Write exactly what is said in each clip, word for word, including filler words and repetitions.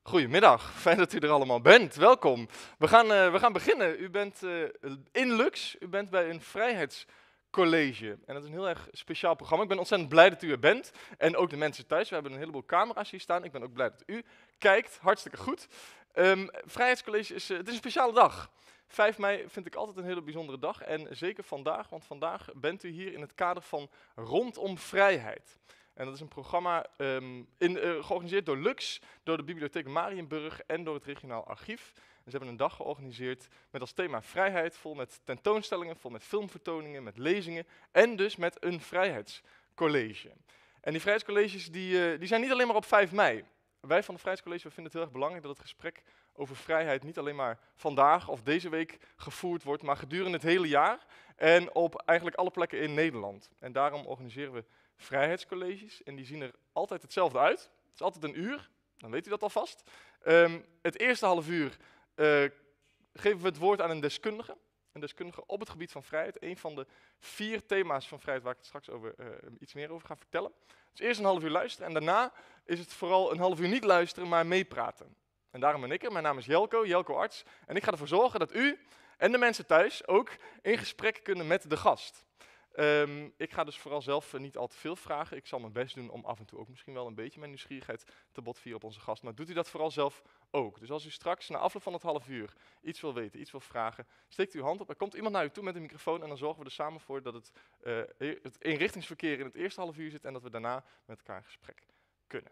Goedemiddag, fijn dat u er allemaal bent. Welkom. We gaan, uh, we gaan beginnen. U bent uh, in Lux, u bent bij een vrijheidscollege. En dat is een heel erg speciaal programma. Ik ben ontzettend blij dat u er bent. En ook de mensen thuis. We hebben een heleboel camera's hier staan. Ik ben ook blij dat u kijkt. Hartstikke goed. Um, Vrijheidscollege is, uh, het is een speciale dag. vijf mei vind ik altijd een hele bijzondere dag. En zeker vandaag, want vandaag bent u hier in het kader van Rondom Vrijheid. En dat is een programma um, in, uh, georganiseerd door Lux, door de Bibliotheek Mariënburg en door het Regionaal Archief. En ze hebben een dag georganiseerd met als thema vrijheid, vol met tentoonstellingen, vol met filmvertoningen, met lezingen en dus met een vrijheidscollege. En die vrijheidscolleges die, uh, die zijn niet alleen maar op vijf mei. Wij van de Vrijheidscollege vinden het heel erg belangrijk dat het gesprek over vrijheid niet alleen maar vandaag of deze week gevoerd wordt, maar gedurende het hele jaar en op eigenlijk alle plekken in Nederland. En daarom organiseren we vrijheidscolleges en die zien er altijd hetzelfde uit. Het is altijd een uur, dan weet u dat alvast. Um, het eerste half uur uh, geven we het woord aan een deskundige. Een deskundige op het gebied van vrijheid. Een van de vier thema's van vrijheid waar ik het straks over, uh, iets meer over ga vertellen. Dus eerst een half uur luisteren en daarna is het vooral een half uur niet luisteren, maar meepraten. En daarom ben ik er. Mijn naam is Jelko, Jelko Arts. En ik ga ervoor zorgen dat u en de mensen thuis ook in gesprek kunnen met de gast. Um, ik ga dus vooral zelf uh, niet al te veel vragen. Ik zal mijn best doen om af en toe ook misschien wel een beetje mijn nieuwsgierigheid te botvieren op onze gast. Maar doet u dat vooral zelf ook. Dus als u straks na afloop van het half uur iets wil weten, iets wil vragen, steekt u uw hand op. Er komt iemand naar u toe met een microfoon en dan zorgen we er samen voor dat het, uh, het eenrichtingsverkeer in het eerste half uur zit en dat we daarna met elkaar in gesprek kunnen.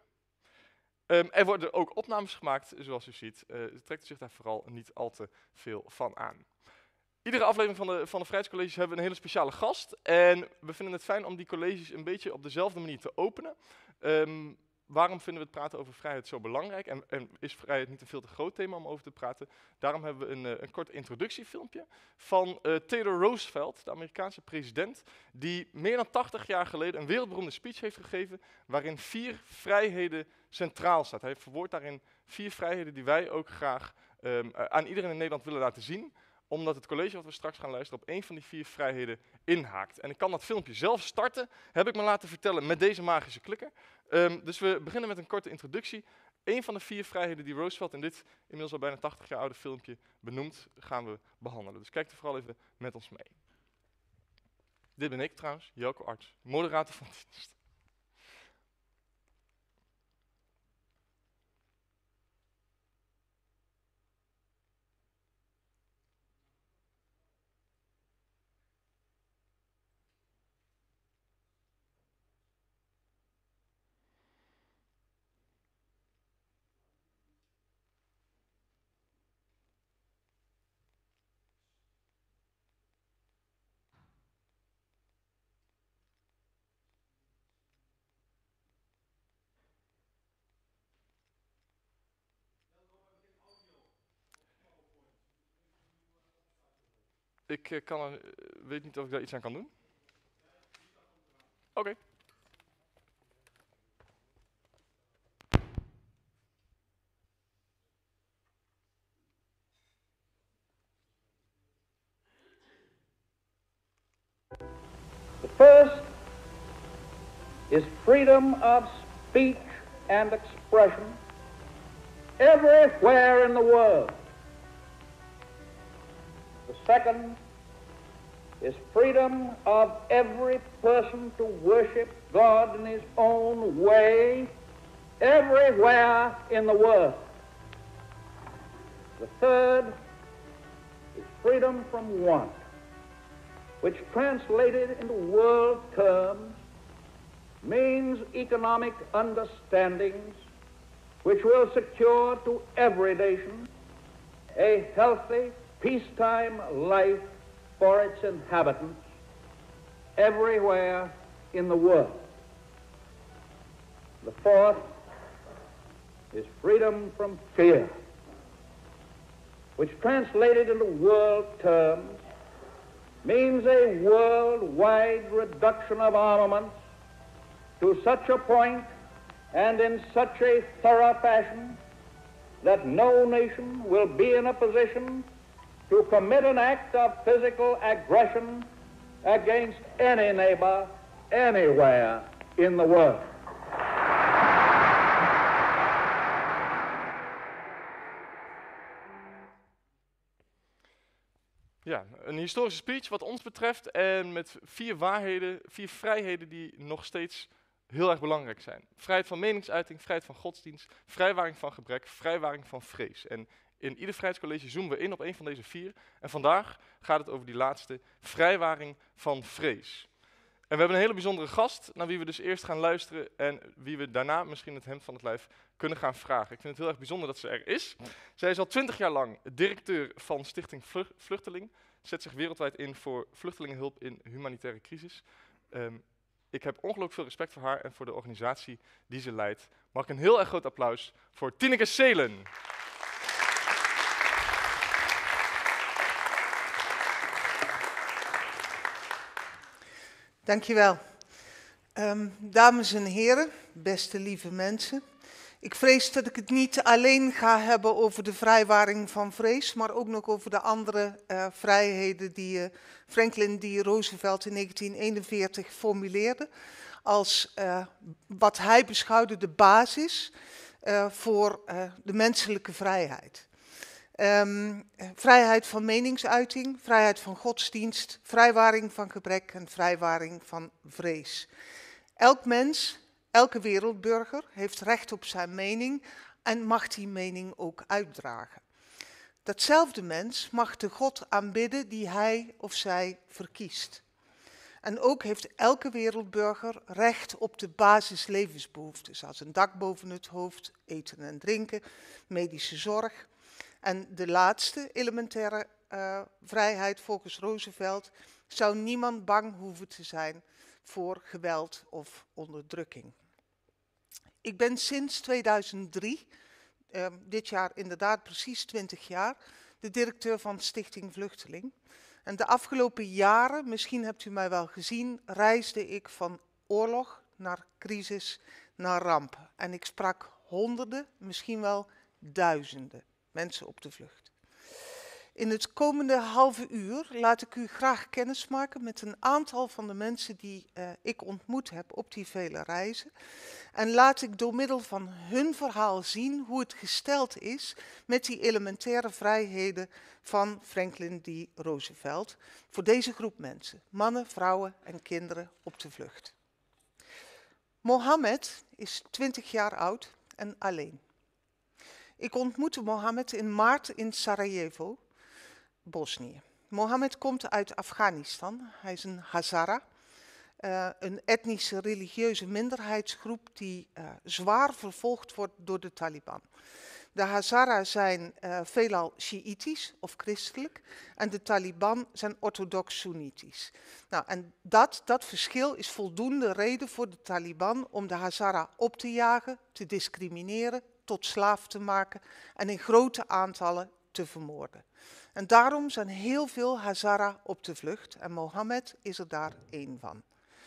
Um, er worden ook opnames gemaakt, zoals u ziet. Uh, trekt u zich daar vooral niet al te veel van aan. Iedere aflevering van de, van de Vrijheidscolleges hebben we een hele speciale gast. En we vinden het fijn om die colleges een beetje op dezelfde manier te openen. Um, waarom vinden we het praten over vrijheid zo belangrijk? En, en is vrijheid niet een veel te groot thema om over te praten? Daarom hebben we een, uh, een kort introductiefilmpje van uh, Theodore Roosevelt, de Amerikaanse president, die meer dan tachtig jaar geleden een wereldberoemde speech heeft gegeven, waarin vier vrijheden centraal staat. Hij verwoordt daarin vier vrijheden die wij ook graag um, uh, aan iedereen in Nederland willen laten zien, omdat het college wat we straks gaan luisteren op één van die vier vrijheden inhaakt. En ik kan dat filmpje zelf starten, heb ik me laten vertellen, met deze magische klikker. Um, dus we beginnen met een korte introductie. Eén van de vier vrijheden die Roosevelt in dit inmiddels al bijna tachtig jaar oude filmpje benoemt, gaan we behandelen. Dus kijk er vooral even met ons mee. Dit ben ik trouwens, Jelko Arts, moderator van de dienst. Ik uh, kan er, uh, weet niet of ik daar iets aan kan doen. Oké. Okay. The first is freedom of speech and expression everywhere in the world. The second is freedom of every person to worship God in his own way everywhere in the world. The third is freedom from want, which translated into world terms means economic understandings which will secure to every nation a healthy, peacetime life for its inhabitants everywhere in the world. The fourth is freedom from fear, which translated into world terms means a worldwide reduction of armaments to such a point and in such a thorough fashion that no nation will be in a position to commit an act of physical aggression against any neighbor anywhere in the world. ja, een historische speech wat ons betreft en met vier waarheden, vier vrijheden die nog steeds heel erg belangrijk zijn. Vrijheid van meningsuiting, vrijheid van godsdienst, vrijwaring van gebrek, vrijwaring van vrees. En in ieder vrijheidscollege zoomen we in op een van deze vier. En vandaag gaat het over die laatste, vrijwaring van vrees. En we hebben een hele bijzondere gast, naar wie we dus eerst gaan luisteren en wie we daarna misschien het hemd van het lijf kunnen gaan vragen. Ik vind het heel erg bijzonder dat ze er is. Zij is al twintig jaar lang directeur van Stichting Vlug- Vluchteling. Zet zich wereldwijd in voor vluchtelingenhulp in humanitaire crisis. Um, ik heb ongelooflijk veel respect voor haar en voor de organisatie die ze leidt. Mag ik een heel erg groot applaus voor Tineke Seelen. Dankjewel. Um, dames en heren, beste lieve mensen. Ik vrees dat ik het niet alleen ga hebben over de vrijwaring van vrees, maar ook nog over de andere uh, vrijheden die uh, Franklin D. Roosevelt in negentien eenenveertig formuleerde als uh, wat hij beschouwde de basis uh, voor uh, de menselijke vrijheid. Um, vrijheid van meningsuiting, vrijheid van godsdienst, vrijwaring van gebrek en vrijwaring van vrees. Elk mens, elke wereldburger heeft recht op zijn mening en mag die mening ook uitdragen. Datzelfde mens mag de God aanbidden die hij of zij verkiest. En ook heeft elke wereldburger recht op de basislevensbehoeften, zoals een dak boven het hoofd, eten en drinken, medische zorg. En de laatste elementaire uh, vrijheid volgens Roosevelt zou niemand bang hoeven te zijn voor geweld of onderdrukking. Ik ben sinds tweeduizend drie, uh, dit jaar inderdaad precies twintig jaar, de directeur van Stichting Vluchteling. En de afgelopen jaren, misschien hebt u mij wel gezien, reisde ik van oorlog naar crisis naar ramp. En ik sprak honderden, misschien wel duizenden mensen op de vlucht. In het komende halve uur laat ik u graag kennismaken met een aantal van de mensen die uh, ik ontmoet heb op die vele reizen. En laat ik door middel van hun verhaal zien hoe het gesteld is met die elementaire vrijheden van Franklin D. Roosevelt voor deze groep mensen, mannen, vrouwen en kinderen op de vlucht. Mohammed is twintig jaar oud en alleen. Ik ontmoette Mohammed in maart in Sarajevo, Bosnië. Mohammed komt uit Afghanistan. Hij is een Hazara, uh, een etnische religieuze minderheidsgroep die uh, zwaar vervolgd wordt door de Taliban. De Hazara zijn uh, veelal Sjiïtisch of christelijk en de Taliban zijn orthodox Soenitisch. Nou, en dat, dat verschil is voldoende reden voor de Taliban om de Hazara op te jagen, te discrimineren, tot slaaf te maken en in grote aantallen te vermoorden. En daarom zijn heel veel Hazara op de vlucht en Mohammed is er daar één van.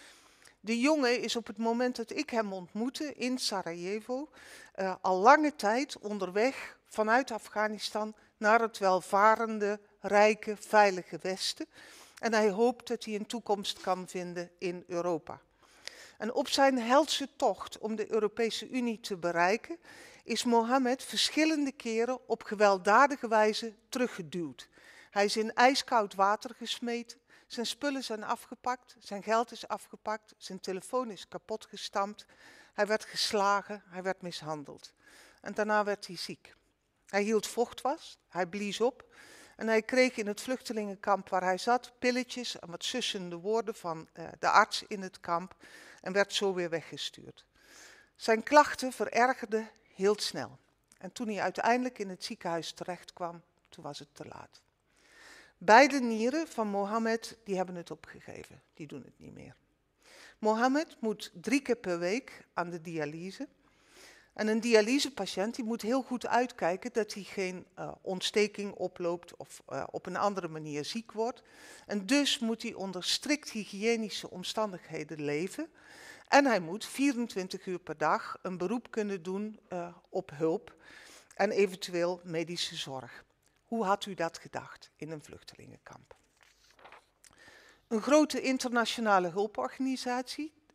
De jongen is op het moment dat ik hem ontmoette in Sarajevo uh, al lange tijd onderweg vanuit Afghanistan naar het welvarende, rijke, veilige Westen. En hij hoopt dat hij een toekomst kan vinden in Europa. En op zijn helse tocht om de Europese Unie te bereiken is Mohammed verschillende keren op gewelddadige wijze teruggeduwd. Hij is in ijskoud water gesmeten, zijn spullen zijn afgepakt, zijn geld is afgepakt, zijn telefoon is kapot gestampt. Hij werd geslagen, hij werd mishandeld. En daarna werd hij ziek. Hij hield vocht vast, hij blies op en hij kreeg in het vluchtelingenkamp waar hij zat pilletjes en wat sussende woorden van uh, de arts in het kamp en werd zo weer weggestuurd. Zijn klachten verergerden heel snel. En toen hij uiteindelijk in het ziekenhuis terecht kwam, toen was het te laat. Beide nieren van Mohammed, die hebben het opgegeven. Die doen het niet meer. Mohammed moet drie keer per week aan de dialyse. En een dialysepatiënt die moet heel goed uitkijken dat hij geen uh, ontsteking oploopt of uh, op een andere manier ziek wordt. En dus moet hij onder strikt hygiënische omstandigheden leven. En hij moet vierentwintig uur per dag een beroep kunnen doen uh, op hulp en eventueel medische zorg. Hoe had u dat gedacht in een vluchtelingenkamp? Een grote internationale hulporganisatie,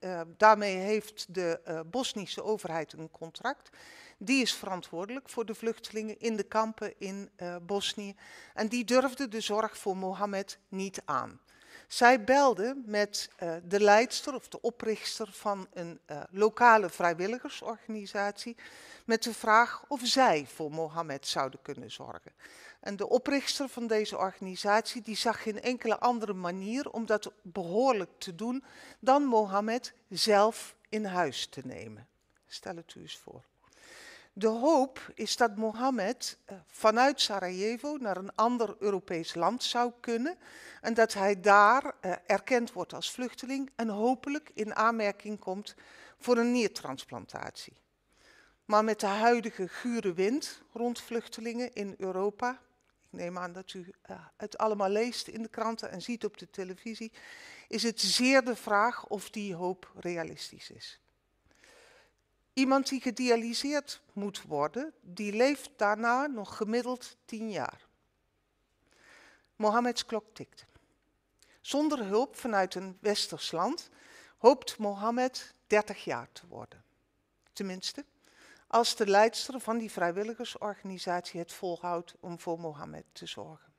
Uh, daarmee heeft de uh, Bosnische overheid een contract. Die is verantwoordelijk voor de vluchtelingen in de kampen in uh, Bosnië. En die durfde de zorg voor Mohammed niet aan. Zij belde met uh, de leidster of de oprichter van een uh, lokale vrijwilligersorganisatie met de vraag of zij voor Mohammed zouden kunnen zorgen. En de oprichter van deze organisatie die zag geen enkele andere manier om dat behoorlijk te doen dan Mohammed zelf in huis te nemen. Stel het u eens voor. De hoop is dat Mohammed uh, vanuit Sarajevo naar een ander Europees land zou kunnen en dat hij daar uh, erkend wordt als vluchteling en hopelijk in aanmerking komt voor een niertransplantatie. Maar met de huidige gure wind rond vluchtelingen in Europa, ik neem aan dat u uh, het allemaal leest in de kranten en ziet op de televisie, is het zeer de vraag of die hoop realistisch is. Iemand die gedialyseerd moet worden, die leeft daarna nog gemiddeld tien jaar. Mohammeds klok tikt. Zonder hulp vanuit een westers land hoopt Mohammed dertig jaar te worden. Tenminste, als de leidster van die vrijwilligersorganisatie het volhoudt om voor Mohammed te zorgen.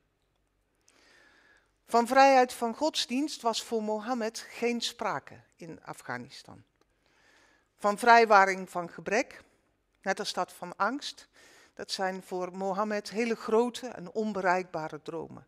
Van vrijheid van godsdienst was voor Mohammed geen sprake in Afghanistan. Van vrijwaring van gebrek, net als dat van angst, dat zijn voor Mohammed hele grote en onbereikbare dromen.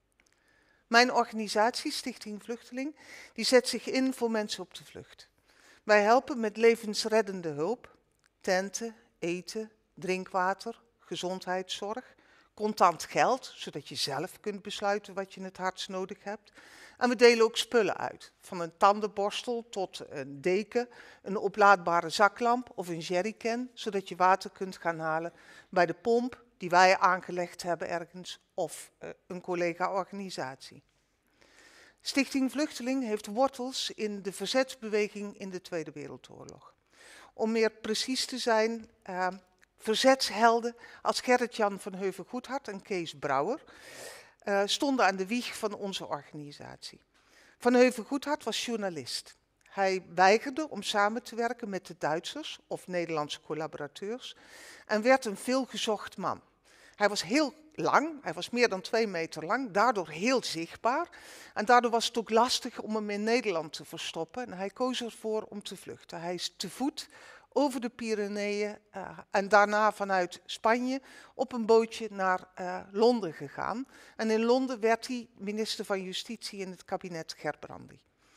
Mijn organisatie, Stichting Vluchteling, die zet zich in voor mensen op de vlucht. Wij helpen met levensreddende hulp, tenten, eten, drinkwater, gezondheidszorg, contant geld, zodat je zelf kunt besluiten wat je het hardst nodig hebt. En we delen ook spullen uit, van een tandenborstel tot een deken, een oplaadbare zaklamp of een jerrycan, zodat je water kunt gaan halen bij de pomp die wij aangelegd hebben ergens of uh, een collega-organisatie. Stichting Vluchteling heeft wortels in de verzetsbeweging in de Tweede Wereldoorlog. Om meer precies te zijn, uh, verzetshelden als Gerrit-Jan van Heuvel-Goedhart en Kees Brouwer uh, stonden aan de wieg van onze organisatie. Van Heuvel-Goedhart was journalist. Hij weigerde om samen te werken met de Duitsers of Nederlandse collaborateurs en werd een veelgezocht man. Hij was heel lang, hij was meer dan twee meter lang, daardoor heel zichtbaar. En daardoor was het ook lastig om hem in Nederland te verstoppen. En hij koos ervoor om te vluchten. Hij is te voet over de Pyreneeën uh, en daarna vanuit Spanje op een bootje naar uh, Londen gegaan. En in Londen werd hij minister van Justitie in het kabinet Gerbrandy.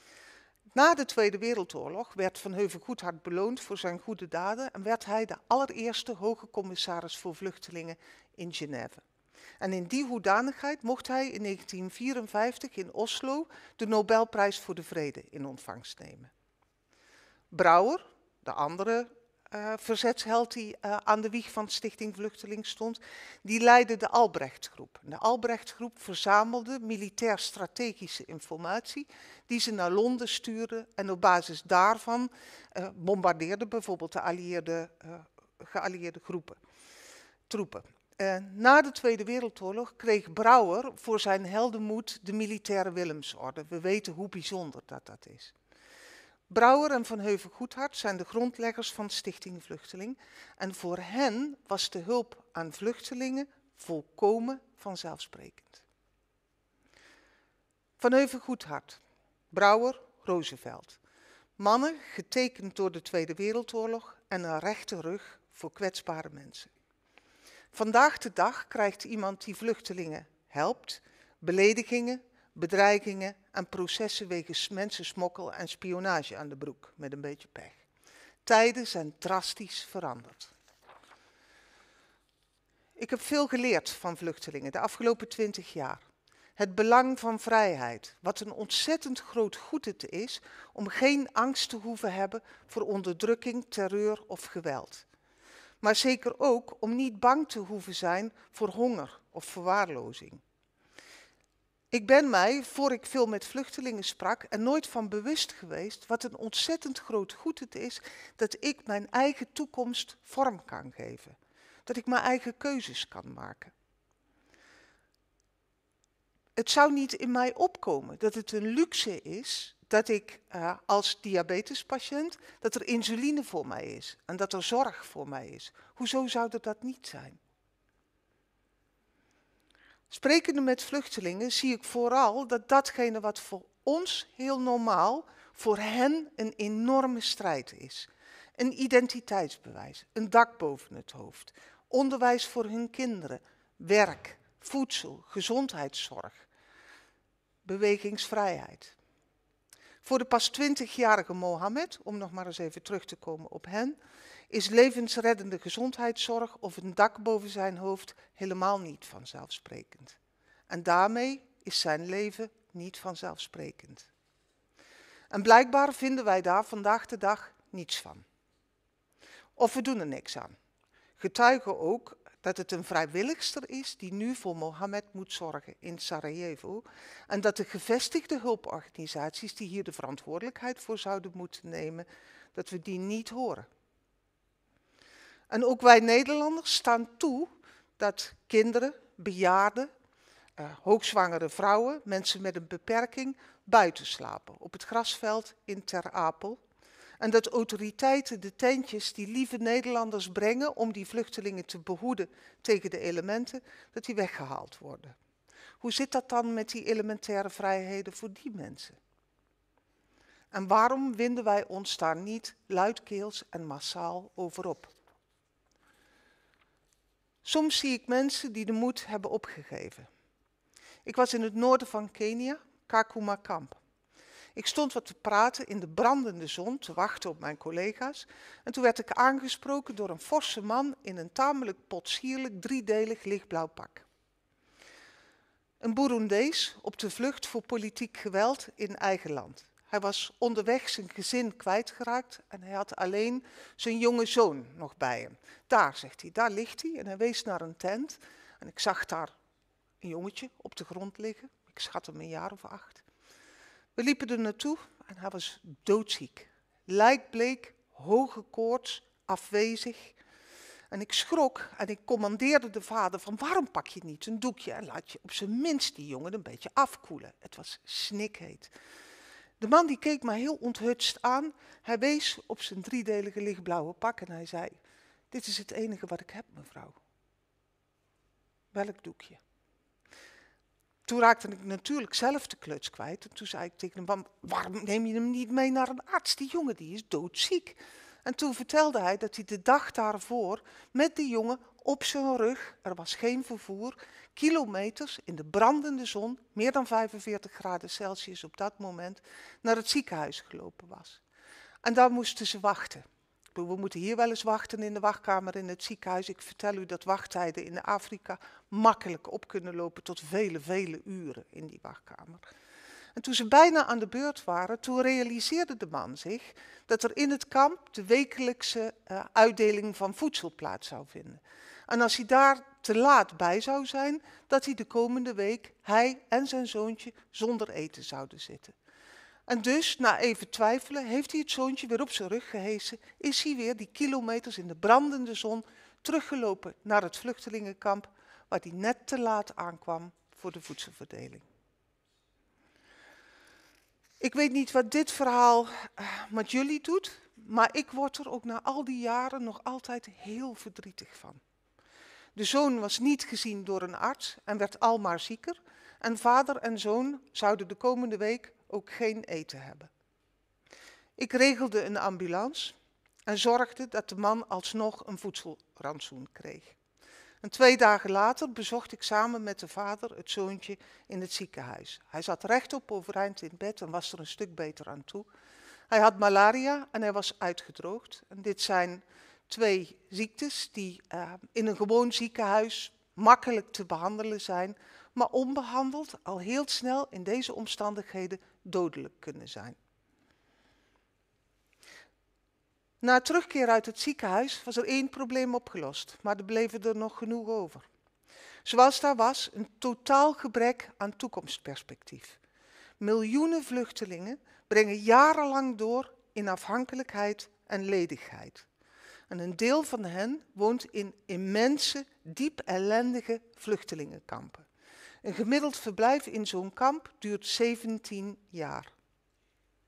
Na de Tweede Wereldoorlog werd Van Heuvel-Goedhart beloond voor zijn goede daden en werd hij de allereerste hoge commissaris voor vluchtelingen in Genève. En in die hoedanigheid mocht hij in negentien vierenvijftig in Oslo de Nobelprijs voor de Vrede in ontvangst nemen. Brouwer, de andere uh, verzetsheld die uh, aan de wieg van Stichting Vluchteling stond, die leidde de Albrecht-groep. De Albrecht-groep verzamelde militair-strategische informatie die ze naar Londen stuurde en op basis daarvan uh, bombardeerde bijvoorbeeld de allieerde, uh, geallieerde groepen, troepen. Uh, na de Tweede Wereldoorlog kreeg Brouwer voor zijn heldenmoed de militaire Willemsorde. We weten hoe bijzonder dat dat is. Brouwer en Van Heuvel-Goedhart zijn de grondleggers van Stichting Vluchteling en voor hen was de hulp aan vluchtelingen volkomen vanzelfsprekend. Van Heuvel-Goedhart, Brouwer, Roosevelt. Mannen getekend door de Tweede Wereldoorlog en een rechte rug voor kwetsbare mensen. Vandaag de dag krijgt iemand die vluchtelingen helpt, beledigingen, bedreigingen en processen wegens mensensmokkel en spionage aan de broek, met een beetje pech. Tijden zijn drastisch veranderd. Ik heb veel geleerd van vluchtelingen de afgelopen twintig jaar. Het belang van vrijheid, wat een ontzettend groot goed het is om geen angst te hoeven hebben voor onderdrukking, terreur of geweld. Maar zeker ook om niet bang te hoeven zijn voor honger of verwaarlozing. Ik ben mij, voor ik veel met vluchtelingen sprak, er nooit van bewust geweest wat een ontzettend groot goed het is dat ik mijn eigen toekomst vorm kan geven. Dat ik mijn eigen keuzes kan maken. Het zou niet in mij opkomen dat het een luxe is dat ik uh, als diabetespatiënt, dat er insuline voor mij is en dat er zorg voor mij is. Hoezo zou dat niet zijn? Sprekende met vluchtelingen zie ik vooral dat datgene wat voor ons heel normaal, voor hen een enorme strijd is. Een identiteitsbewijs, een dak boven het hoofd, onderwijs voor hun kinderen, werk, voedsel, gezondheidszorg, bewegingsvrijheid. Voor de pas twintigjarige Mohammed, om nog maar eens even terug te komen op hen, is levensreddende gezondheidszorg of een dak boven zijn hoofd helemaal niet vanzelfsprekend. En daarmee is zijn leven niet vanzelfsprekend. En blijkbaar vinden wij daar vandaag de dag niets van. Of we doen er niks aan. Getuigen ook dat het een vrijwilligster is die nu voor Mohammed moet zorgen in Sarajevo. En dat de gevestigde hulporganisaties die hier de verantwoordelijkheid voor zouden moeten nemen, dat we die niet horen. En ook wij Nederlanders staan toe dat kinderen, bejaarden, uh, hoogzwangere vrouwen, mensen met een beperking buiten slapen op het grasveld in Ter Apel. En dat autoriteiten de tentjes die lieve Nederlanders brengen om die vluchtelingen te behoeden tegen de elementen, dat die weggehaald worden. Hoe zit dat dan met die elementaire vrijheden voor die mensen? En waarom winden wij ons daar niet luidkeels en massaal over op? Soms zie ik mensen die de moed hebben opgegeven. Ik was in het noorden van Kenia, Kakuma Kamp. Ik stond wat te praten in de brandende zon, te wachten op mijn collega's. En toen werd ik aangesproken door een forse man in een tamelijk potsierlijk driedelig lichtblauw pak. Een Boeroendees op de vlucht voor politiek geweld in eigen land. Hij was onderweg zijn gezin kwijtgeraakt en hij had alleen zijn jonge zoon nog bij hem. Daar, zegt hij, daar ligt hij. En hij wees naar een tent. En ik zag daar een jongetje op de grond liggen. Ik schat hem een jaar of acht. We liepen er naartoe en hij was doodziek. Lijkbleek, hoge koorts, afwezig. En ik schrok en ik commandeerde de vader van waarom pak je niet een doekje en laat je op zijn minst die jongen een beetje afkoelen. Het was snikheet. De man die keek me heel onthutst aan. Hij wees op zijn driedelige lichtblauwe pak en hij zei, dit is het enige wat ik heb, mevrouw. Welk doekje? Toen raakte ik natuurlijk zelf de kluts kwijt. En toen zei ik tegen hem, waarom neem je hem niet mee naar een arts? Die jongen die is doodziek. En toen vertelde hij dat hij de dag daarvoor met die jongen op zijn rug, er was geen vervoer, kilometers in de brandende zon, meer dan vijfenveertig graden Celsius op dat moment, naar het ziekenhuis gelopen was. En daar moesten ze wachten. We moeten hier wel eens wachten in de wachtkamer in het ziekenhuis. Ik vertel u dat wachttijden in Afrika makkelijk op kunnen lopen tot vele, vele uren in die wachtkamer. En toen ze bijna aan de beurt waren, toen realiseerde de man zich dat er in het kamp de wekelijkse uh, uitdeling van voedsel plaats zou vinden. En als hij daar te laat bij zou zijn, dat hij de komende week, hij en zijn zoontje, zonder eten zouden zitten. En dus, na even twijfelen, heeft hij het zoontje weer op zijn rug gehesen, is hij weer die kilometers in de brandende zon teruggelopen naar het vluchtelingenkamp, waar hij net te laat aankwam voor de voedselverdeling. Ik weet niet wat dit verhaal met jullie doet, maar ik word er ook na al die jaren nog altijd heel verdrietig van. De zoon was niet gezien door een arts en werd almaar zieker. En vader en zoon zouden de komende week ook geen eten hebben. Ik regelde een ambulance en zorgde dat de man alsnog een voedselrantsoen kreeg. En twee dagen later bezocht ik samen met de vader het zoontje in het ziekenhuis. Hij zat rechtop overeind in bed en was er een stuk beter aan toe. Hij had malaria en hij was uitgedroogd. En dit zijn twee ziektes die uh, in een gewoon ziekenhuis makkelijk te behandelen zijn, maar onbehandeld al heel snel in deze omstandigheden dodelijk kunnen zijn. Na terugkeer uit het ziekenhuis was er één probleem opgelost, maar er bleven er nog genoeg over. Zoals daar was, een totaal gebrek aan toekomstperspectief. Miljoenen vluchtelingen brengen jarenlang door in afhankelijkheid en ledigheid. En een deel van hen woont in immense, diep ellendige vluchtelingenkampen. Een gemiddeld verblijf in zo'n kamp duurt zeventien jaar.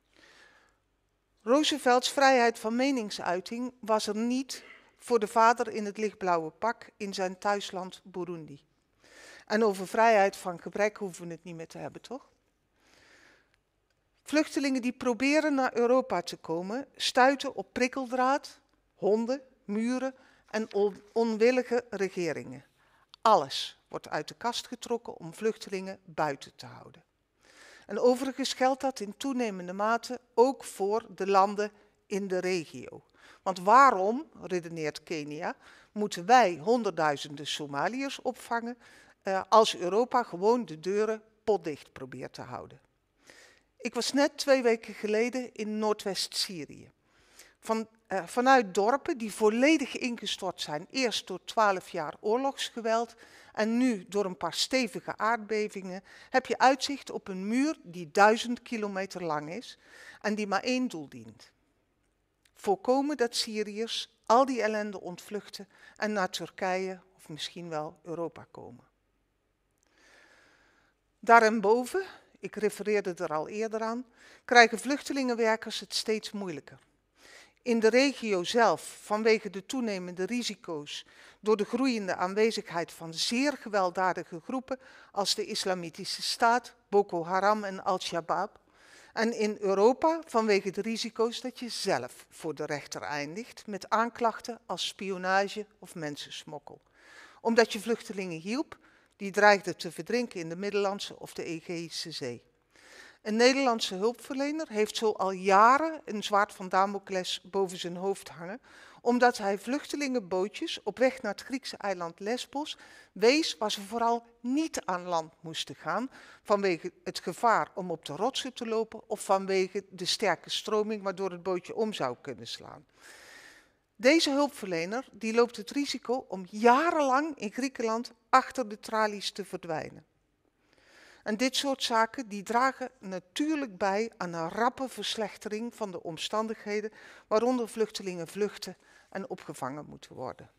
Roosevelts vrijheid van meningsuiting was er niet voor de vader in het lichtblauwe pak in zijn thuisland Burundi. En over vrijheid van gebrek hoeven we het niet meer te hebben, toch? Vluchtelingen die proberen naar Europa te komen, stuiten op prikkeldraad, honden, muren en on- onwillige regeringen. Alles wordt uit de kast getrokken om vluchtelingen buiten te houden. En overigens geldt dat in toenemende mate ook voor de landen in de regio. Want waarom, redeneert Kenia, moeten wij honderdduizenden Somaliërs opvangen uh, als Europa gewoon de deuren potdicht probeert te houden? Ik was net twee weken geleden in Noordwest-Syrië. Van, uh, vanuit dorpen die volledig ingestort zijn, eerst door twaalf jaar oorlogsgeweld en nu door een paar stevige aardbevingen, heb je uitzicht op een muur die duizend kilometer lang is en die maar één doel dient. Voorkomen dat Syriërs al die ellende ontvluchten en naar Turkije of misschien wel Europa komen. Daarboven, ik refereerde er al eerder aan, krijgen vluchtelingenwerkers het steeds moeilijker. In de regio zelf, vanwege de toenemende risico's, door de groeiende aanwezigheid van zeer gewelddadige groepen als de Islamitische Staat, Boko Haram en Al-Shabaab. En in Europa vanwege de risico's dat je zelf voor de rechter eindigt met aanklachten als spionage of mensensmokkel. Omdat je vluchtelingen hielp die dreigden te verdrinken in de Middellandse of de Egeïsche Zee. Een Nederlandse hulpverlener heeft zo al jaren een zwaard van Damocles boven zijn hoofd hangen, omdat hij vluchtelingenbootjes op weg naar het Griekse eiland Lesbos wees waar ze vooral niet aan land moesten gaan, vanwege het gevaar om op de rotsen te lopen of vanwege de sterke stroming waardoor het bootje om zou kunnen slaan. Deze hulpverlener die loopt het risico om jarenlang in Griekenland achter de tralies te verdwijnen. En dit soort zaken die dragen natuurlijk bij aan een rappe verslechtering van de omstandigheden waaronder vluchtelingen vluchten en opgevangen moeten worden.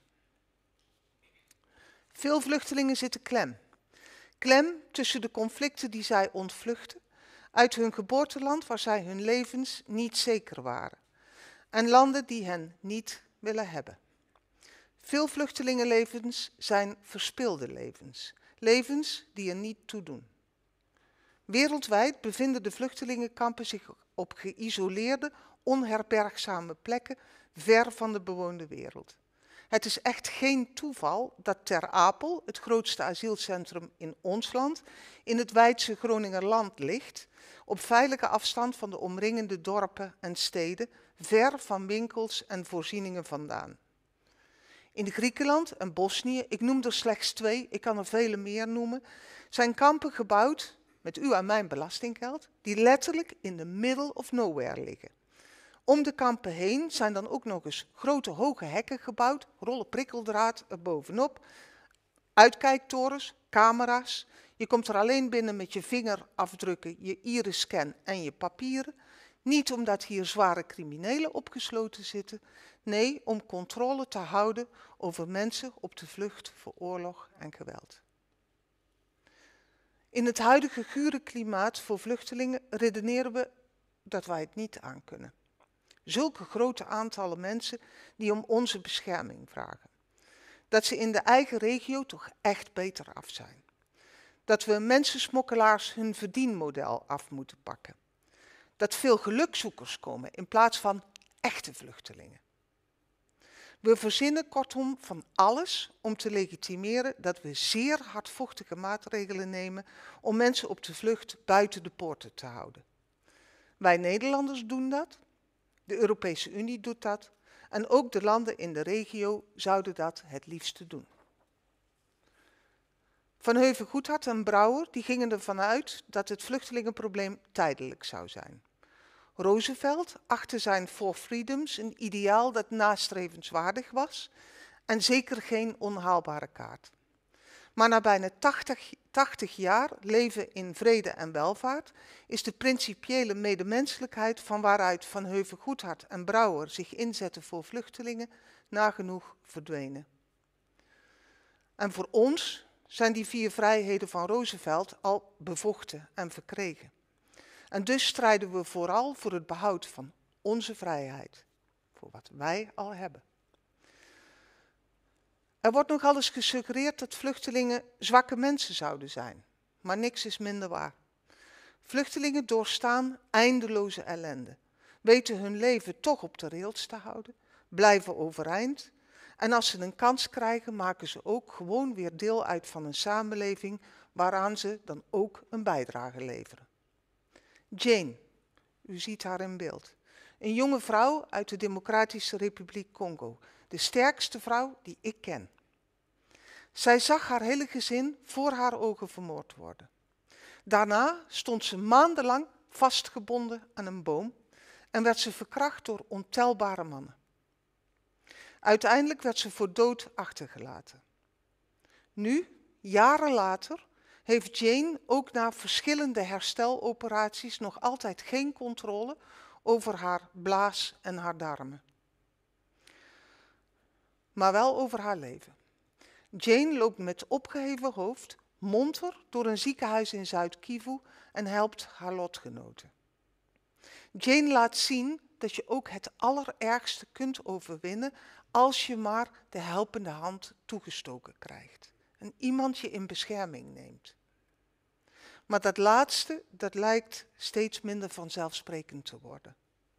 Veel vluchtelingen zitten klem. Klem tussen de conflicten die zij ontvluchten uit hun geboorteland waar zij hun levens niet zeker waren en landen die hen niet willen hebben. Veel vluchtelingenlevens zijn verspilde levens, levens die er niet toe doen. Wereldwijd bevinden de vluchtelingenkampen zich op geïsoleerde, onherbergzame plekken ver van de bewoonde wereld. Het is echt geen toeval dat Ter Apel, het grootste asielcentrum in ons land, in het wijdse Groningerland ligt, op veilige afstand van de omringende dorpen en steden, ver van winkels en voorzieningen vandaan. In Griekenland en Bosnië, ik noem er slechts twee, ik kan er vele meer noemen, zijn kampen gebouwd met uw en mijn belastinggeld, die letterlijk in the middle of nowhere liggen. Om de kampen heen zijn dan ook nog eens grote hoge hekken gebouwd, rollen prikkeldraad er bovenop, uitkijktorens, camera's. Je komt er alleen binnen met je vingerafdrukken, je iris-scan en je papieren. Niet omdat hier zware criminelen opgesloten zitten, nee, om controle te houden over mensen op de vlucht voor oorlog en geweld. In het huidige gure klimaat voor vluchtelingen redeneren we dat wij het niet aankunnen. Zulke grote aantallen mensen die om onze bescherming vragen. Dat ze in de eigen regio toch echt beter af zijn. Dat we mensensmokkelaars hun verdienmodel af moeten pakken. Dat veel gelukzoekers komen in plaats van echte vluchtelingen. We verzinnen kortom van alles om te legitimeren dat we zeer hardvochtige maatregelen nemen om mensen op de vlucht buiten de poorten te houden. Wij Nederlanders doen dat, de Europese Unie doet dat en ook de landen in de regio zouden dat het liefste doen. Van Heuvel-Goedhart en Brouwer die gingen ervan uit dat het vluchtelingenprobleem tijdelijk zou zijn. Roosevelt achtte zijn Four Freedoms een ideaal dat nastrevenswaardig was en zeker geen onhaalbare kaart. Maar na bijna tachtig, tachtig jaar leven in vrede en welvaart is de principiële medemenselijkheid van waaruit Van Heuvel-Goedhart en Brouwer zich inzetten voor vluchtelingen nagenoeg verdwenen. En voor ons zijn die vier vrijheden van Roosevelt al bevochten en verkregen. En dus strijden we vooral voor het behoud van onze vrijheid, voor wat wij al hebben. Er wordt nogal eens gesuggereerd dat vluchtelingen zwakke mensen zouden zijn, maar niks is minder waar. Vluchtelingen doorstaan eindeloze ellende, weten hun leven toch op de rails te houden, blijven overeind en als ze een kans krijgen maken ze ook gewoon weer deel uit van een samenleving waaraan ze dan ook een bijdrage leveren. Jane, u ziet haar in beeld, een jonge vrouw uit de Democratische Republiek Congo, de sterkste vrouw die ik ken. Zij zag haar hele gezin voor haar ogen vermoord worden. Daarna stond ze maandenlang vastgebonden aan een boom en werd ze verkracht door ontelbare mannen. Uiteindelijk werd ze voor dood achtergelaten. Nu, jaren later, heeft Jane ook na verschillende hersteloperaties nog altijd geen controle over haar blaas en haar darmen. Maar wel over haar leven. Jane loopt met opgeheven hoofd, monter door een ziekenhuis in Zuid-Kivu en helpt haar lotgenoten. Jane laat zien dat je ook het allerergste kunt overwinnen als je maar de helpende hand toegestoken krijgt en iemand je in bescherming neemt. Maar dat laatste, dat lijkt steeds minder vanzelfsprekend te worden.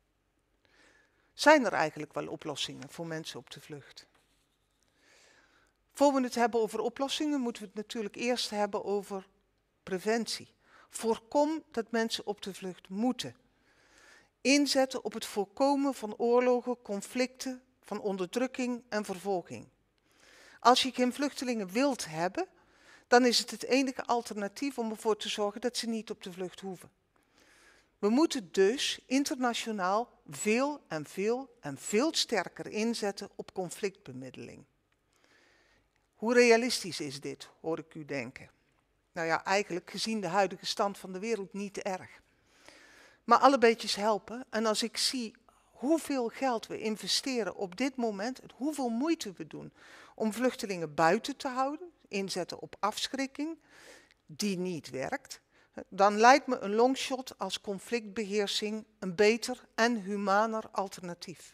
Zijn er eigenlijk wel oplossingen voor mensen op de vlucht? Voor we het hebben over oplossingen, moeten we het natuurlijk eerst hebben over preventie. Voorkom dat mensen op de vlucht moeten. Inzetten op het voorkomen van oorlogen, conflicten, van onderdrukking en vervolging. Als je geen vluchtelingen wilt hebben, dan is het het enige alternatief om ervoor te zorgen dat ze niet op de vlucht hoeven. We moeten dus internationaal veel en veel en veel sterker inzetten op conflictbemiddeling. Hoe realistisch is dit, hoor ik u denken. Nou ja, eigenlijk gezien de huidige stand van de wereld niet erg. Maar alle beetjes helpen en als ik zie hoeveel geld we investeren op dit moment en hoeveel moeite we doen om vluchtelingen buiten te houden, inzetten op afschrikking, die niet werkt, dan lijkt me een longshot als conflictbeheersing een beter en humaner alternatief.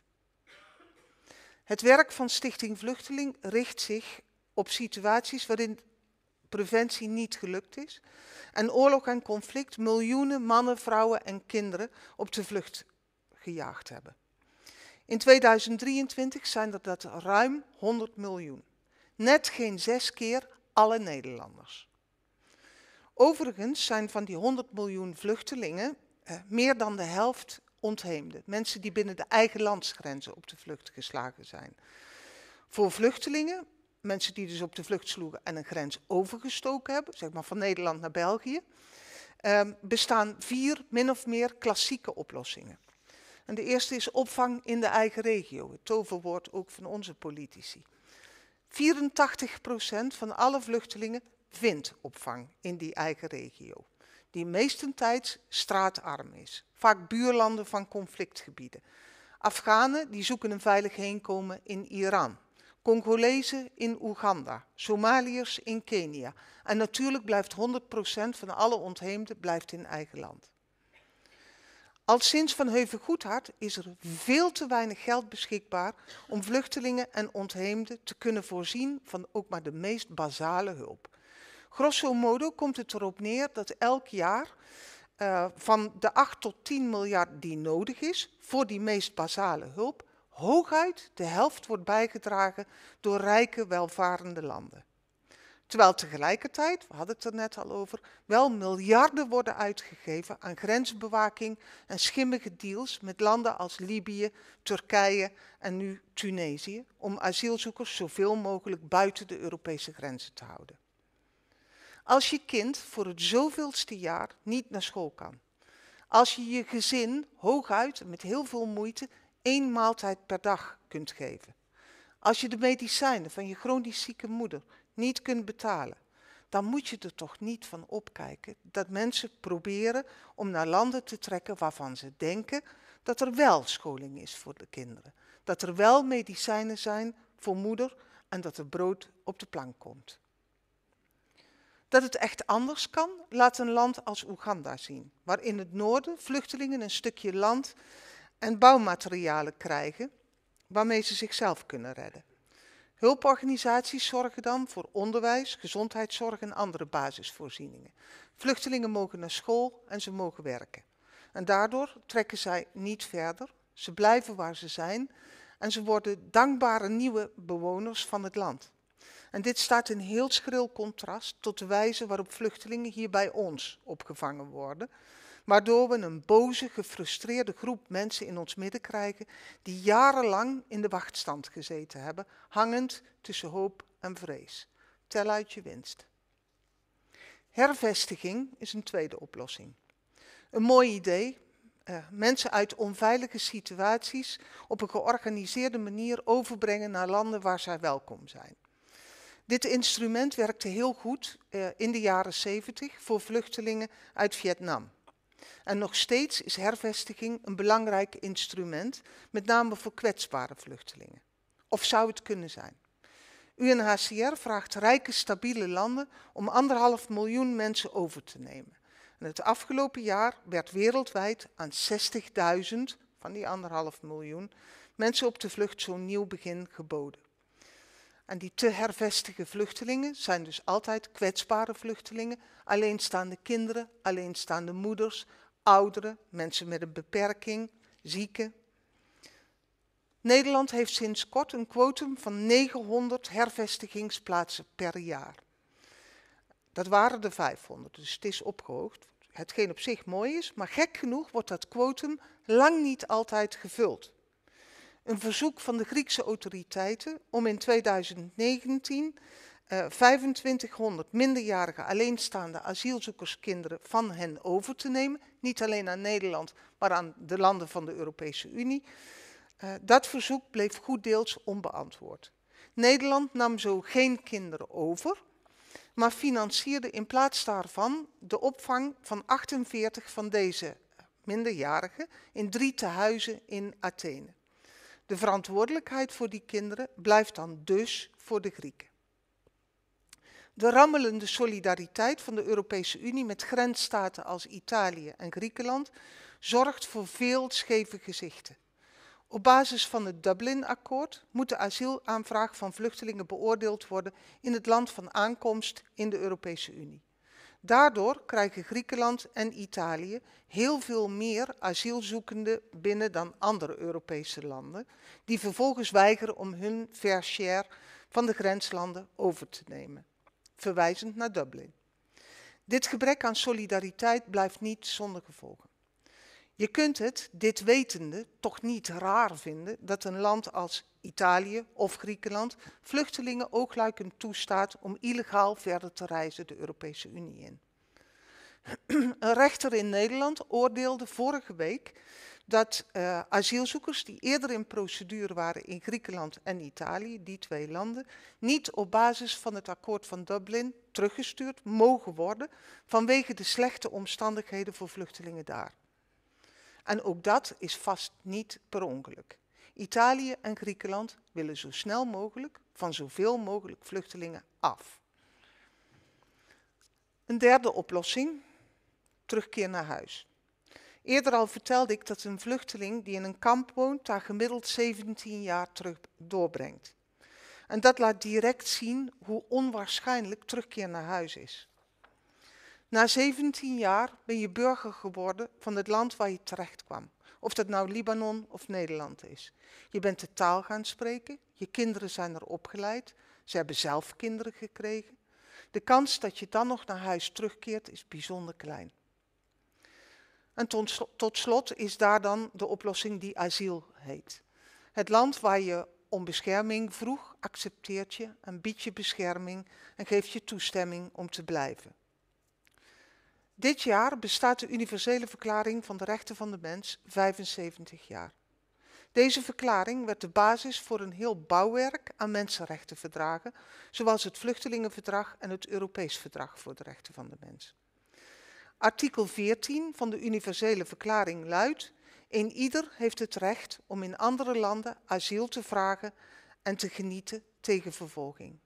Het werk van Stichting Vluchteling richt zich op situaties waarin preventie niet gelukt is en oorlog en conflict miljoenen mannen, vrouwen en kinderen op de vlucht gejaagd hebben. In tweeduizend drieëntwintig zijn er dat ruim honderd miljoen. Net geen zes keer alle Nederlanders. Overigens zijn van die honderd miljoen vluchtelingen eh, meer dan de helft ontheemden. Mensen die binnen de eigen landsgrenzen op de vlucht geslagen zijn. Voor vluchtelingen, mensen die dus op de vlucht sloegen en een grens overgestoken hebben, zeg maar van Nederland naar België, eh, bestaan vier min of meer klassieke oplossingen. En de eerste is opvang in de eigen regio, het toverwoord ook van onze politici. vierentachtig procent van alle vluchtelingen vindt opvang in die eigen regio, die meestentijds straatarm is, vaak buurlanden van conflictgebieden. Afghanen die zoeken een veilig heenkomen in Iran, Congolezen in Oeganda, Somaliërs in Kenia en natuurlijk blijft honderd procent van alle ontheemden blijft in eigen land. Al sinds Van Heuvel-Goedhart is er veel te weinig geld beschikbaar om vluchtelingen en ontheemden te kunnen voorzien van ook maar de meest basale hulp. Grosso modo komt het erop neer dat elk jaar uh, van de acht tot tien miljard die nodig is voor die meest basale hulp, hooguit de helft wordt bijgedragen door rijke, welvarende landen. Terwijl tegelijkertijd, we hadden het er net al over, wel miljarden worden uitgegeven aan grensbewaking en schimmige deals met landen als Libië, Turkije en nu Tunesië, om asielzoekers zoveel mogelijk buiten de Europese grenzen te houden. Als je kind voor het zoveelste jaar niet naar school kan, als je je gezin hooguit met heel veel moeite één maaltijd per dag kunt geven, als je de medicijnen van je chronisch zieke moeder niet kunt betalen, dan moet je er toch niet van opkijken dat mensen proberen om naar landen te trekken waarvan ze denken dat er wel scholing is voor de kinderen. Dat er wel medicijnen zijn voor moeder en dat er brood op de plank komt. Dat het echt anders kan, laat een land als Oeganda zien, waar in het noorden vluchtelingen een stukje land en bouwmaterialen krijgen waarmee ze zichzelf kunnen redden. Hulporganisaties zorgen dan voor onderwijs, gezondheidszorg en andere basisvoorzieningen. Vluchtelingen mogen naar school en ze mogen werken. En daardoor trekken zij niet verder, ze blijven waar ze zijn en ze worden dankbare nieuwe bewoners van het land. En dit staat in heel schril contrast tot de wijze waarop vluchtelingen hier bij ons opgevangen worden, waardoor we een boze, gefrustreerde groep mensen in ons midden krijgen die jarenlang in de wachtstand gezeten hebben, hangend tussen hoop en vrees. Tel uit je winst. Hervestiging is een tweede oplossing. Een mooi idee. Uh, mensen uit onveilige situaties op een georganiseerde manier overbrengen naar landen waar zij welkom zijn. Dit instrument werkte heel goed uh, in de jaren zeventig voor vluchtelingen uit Vietnam. En nog steeds is hervestiging een belangrijk instrument, met name voor kwetsbare vluchtelingen. Of zou het kunnen zijn? U N H C R vraagt rijke, stabiele landen om anderhalf miljoen mensen over te nemen. En het afgelopen jaar werd wereldwijd aan zestigduizend van die anderhalf miljoen mensen op de vlucht zo'n nieuw begin geboden. En die te hervestigen vluchtelingen zijn dus altijd kwetsbare vluchtelingen, alleenstaande kinderen, alleenstaande moeders, ouderen, mensen met een beperking, zieken. Nederland heeft sinds kort een quotum van negenhonderd hervestigingsplaatsen per jaar. Dat waren er vijfhonderd, dus het is opgehoogd. Hetgeen op zich mooi is, maar gek genoeg wordt dat quotum lang niet altijd gevuld. Een verzoek van de Griekse autoriteiten om in tweeduizend negentien uh, vijfentwintighonderd minderjarige alleenstaande asielzoekerskinderen van hen over te nemen, niet alleen aan Nederland, maar aan de landen van de Europese Unie. Uh, dat verzoek bleef goeddeels onbeantwoord. Nederland nam zo geen kinderen over, maar financierde in plaats daarvan de opvang van achtenveertig van deze minderjarigen in drie tehuizen in Athene. De verantwoordelijkheid voor die kinderen blijft dan dus voor de Grieken. De rammelende solidariteit van de Europese Unie met grensstaten als Italië en Griekenland zorgt voor veel scheve gezichten. Op basis van het Dublin-akkoord moet de asielaanvraag van vluchtelingen beoordeeld worden in het land van aankomst in de Europese Unie. Daardoor krijgen Griekenland en Italië heel veel meer asielzoekenden binnen dan andere Europese landen, die vervolgens weigeren om hun fair share van de grenslanden over te nemen, verwijzend naar Dublin. Dit gebrek aan solidariteit blijft niet zonder gevolgen. Je kunt het, dit wetende, toch niet raar vinden dat een land als Italië of Griekenland vluchtelingen oogluikend toestaat om illegaal verder te reizen de Europese Unie in. Een rechter in Nederland oordeelde vorige week dat uh, asielzoekers die eerder in procedure waren in Griekenland en Italië, die twee landen, niet op basis van het akkoord van Dublin teruggestuurd mogen worden vanwege de slechte omstandigheden voor vluchtelingen daar. En ook dat is vast niet per ongeluk. Italië en Griekenland willen zo snel mogelijk van zoveel mogelijk vluchtelingen af. Een derde oplossing, terugkeer naar huis. Eerder al vertelde ik dat een vluchteling die in een kamp woont daar gemiddeld zeventien jaar terug doorbrengt. En dat laat direct zien hoe onwaarschijnlijk terugkeer naar huis is. Na zeventien jaar ben je burger geworden van het land waar je terecht kwam. Of dat nou Libanon of Nederland is. Je bent de taal gaan spreken, je kinderen zijn er opgeleid, ze hebben zelf kinderen gekregen. De kans dat je dan nog naar huis terugkeert is bijzonder klein. En tot, tot slot is daar dan de oplossing die asiel heet. Het land waar je om bescherming vroeg, accepteert je en biedt je bescherming en geeft je toestemming om te blijven. Dit jaar bestaat de Universele Verklaring van de Rechten van de Mens vijfenzeventig jaar. Deze verklaring werd de basis voor een heel bouwwerk aan mensenrechtenverdragen, zoals het Vluchtelingenverdrag en het Europees Verdrag voor de Rechten van de Mens. Artikel veertien van de Universele Verklaring luidt: een ieder heeft het recht om in andere landen asiel te vragen en te genieten tegen vervolging.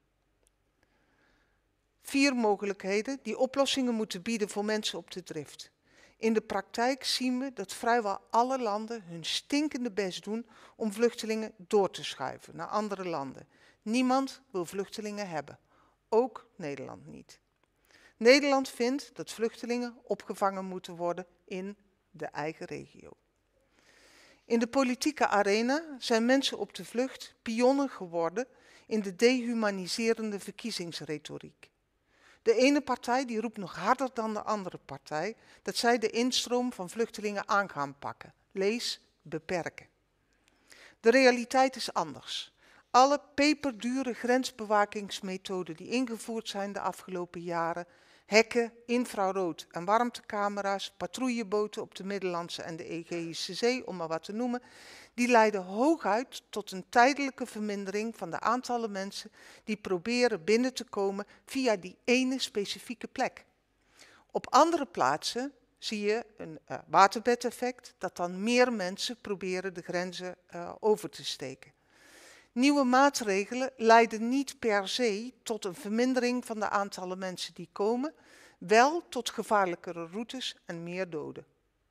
Vier mogelijkheden die oplossingen moeten bieden voor mensen op de drift. In de praktijk zien we dat vrijwel alle landen hun stinkende best doen om vluchtelingen door te schuiven naar andere landen. Niemand wil vluchtelingen hebben, ook Nederland niet. Nederland vindt dat vluchtelingen opgevangen moeten worden in de eigen regio. In de politieke arena zijn mensen op de vlucht pionnen geworden in de dehumaniserende verkiezingsretoriek. De ene partij die roept nog harder dan de andere partij dat zij de instroom van vluchtelingen aan gaan pakken. Lees, beperken. De realiteit is anders. Alle peperdure grensbewakingsmethoden die ingevoerd zijn de afgelopen jaren, hekken, infrarood- en warmtecamera's, patrouilleboten op de Middellandse en de Egeïsche Zee, om maar wat te noemen, die leiden hooguit tot een tijdelijke vermindering van de aantallen mensen die proberen binnen te komen via die ene specifieke plek. Op andere plaatsen zie je een uh, waterbedeffect, dat dan meer mensen proberen de grenzen uh, over te steken. Nieuwe maatregelen leiden niet per se tot een vermindering van de aantallen mensen die komen, wel tot gevaarlijkere routes en meer doden.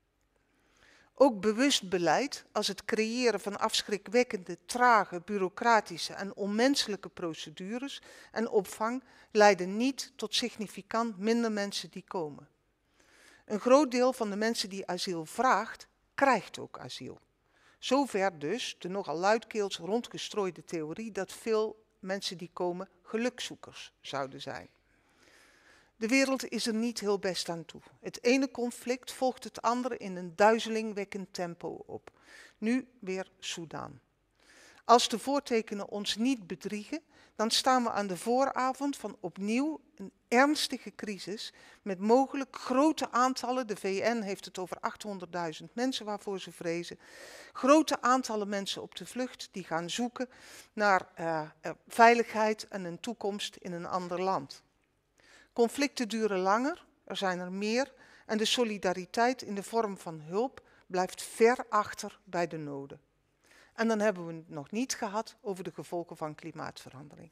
Ook bewust beleid als het creëren van afschrikwekkende, trage, bureaucratische en onmenselijke procedures en opvang leiden niet tot significant minder mensen die komen. Een groot deel van de mensen die asiel vraagt, krijgt ook asiel. Zover dus de nogal luidkeels rondgestrooide theorie dat veel mensen die komen gelukzoekers zouden zijn. De wereld is er niet heel best aan toe. Het ene conflict volgt het andere in een duizelingwekkend tempo op. Nu weer Soedan. Als de voortekenen ons niet bedriegen, dan staan we aan de vooravond van opnieuw een ernstige crisis met mogelijk grote aantallen, de V N heeft het over achthonderdduizend mensen waarvoor ze vrezen, grote aantallen mensen op de vlucht die gaan zoeken naar uh, uh, veiligheid en een toekomst in een ander land. Conflicten duren langer, er zijn er meer en de solidariteit in de vorm van hulp blijft ver achter bij de noden. En dan hebben we het nog niet gehad over de gevolgen van klimaatverandering.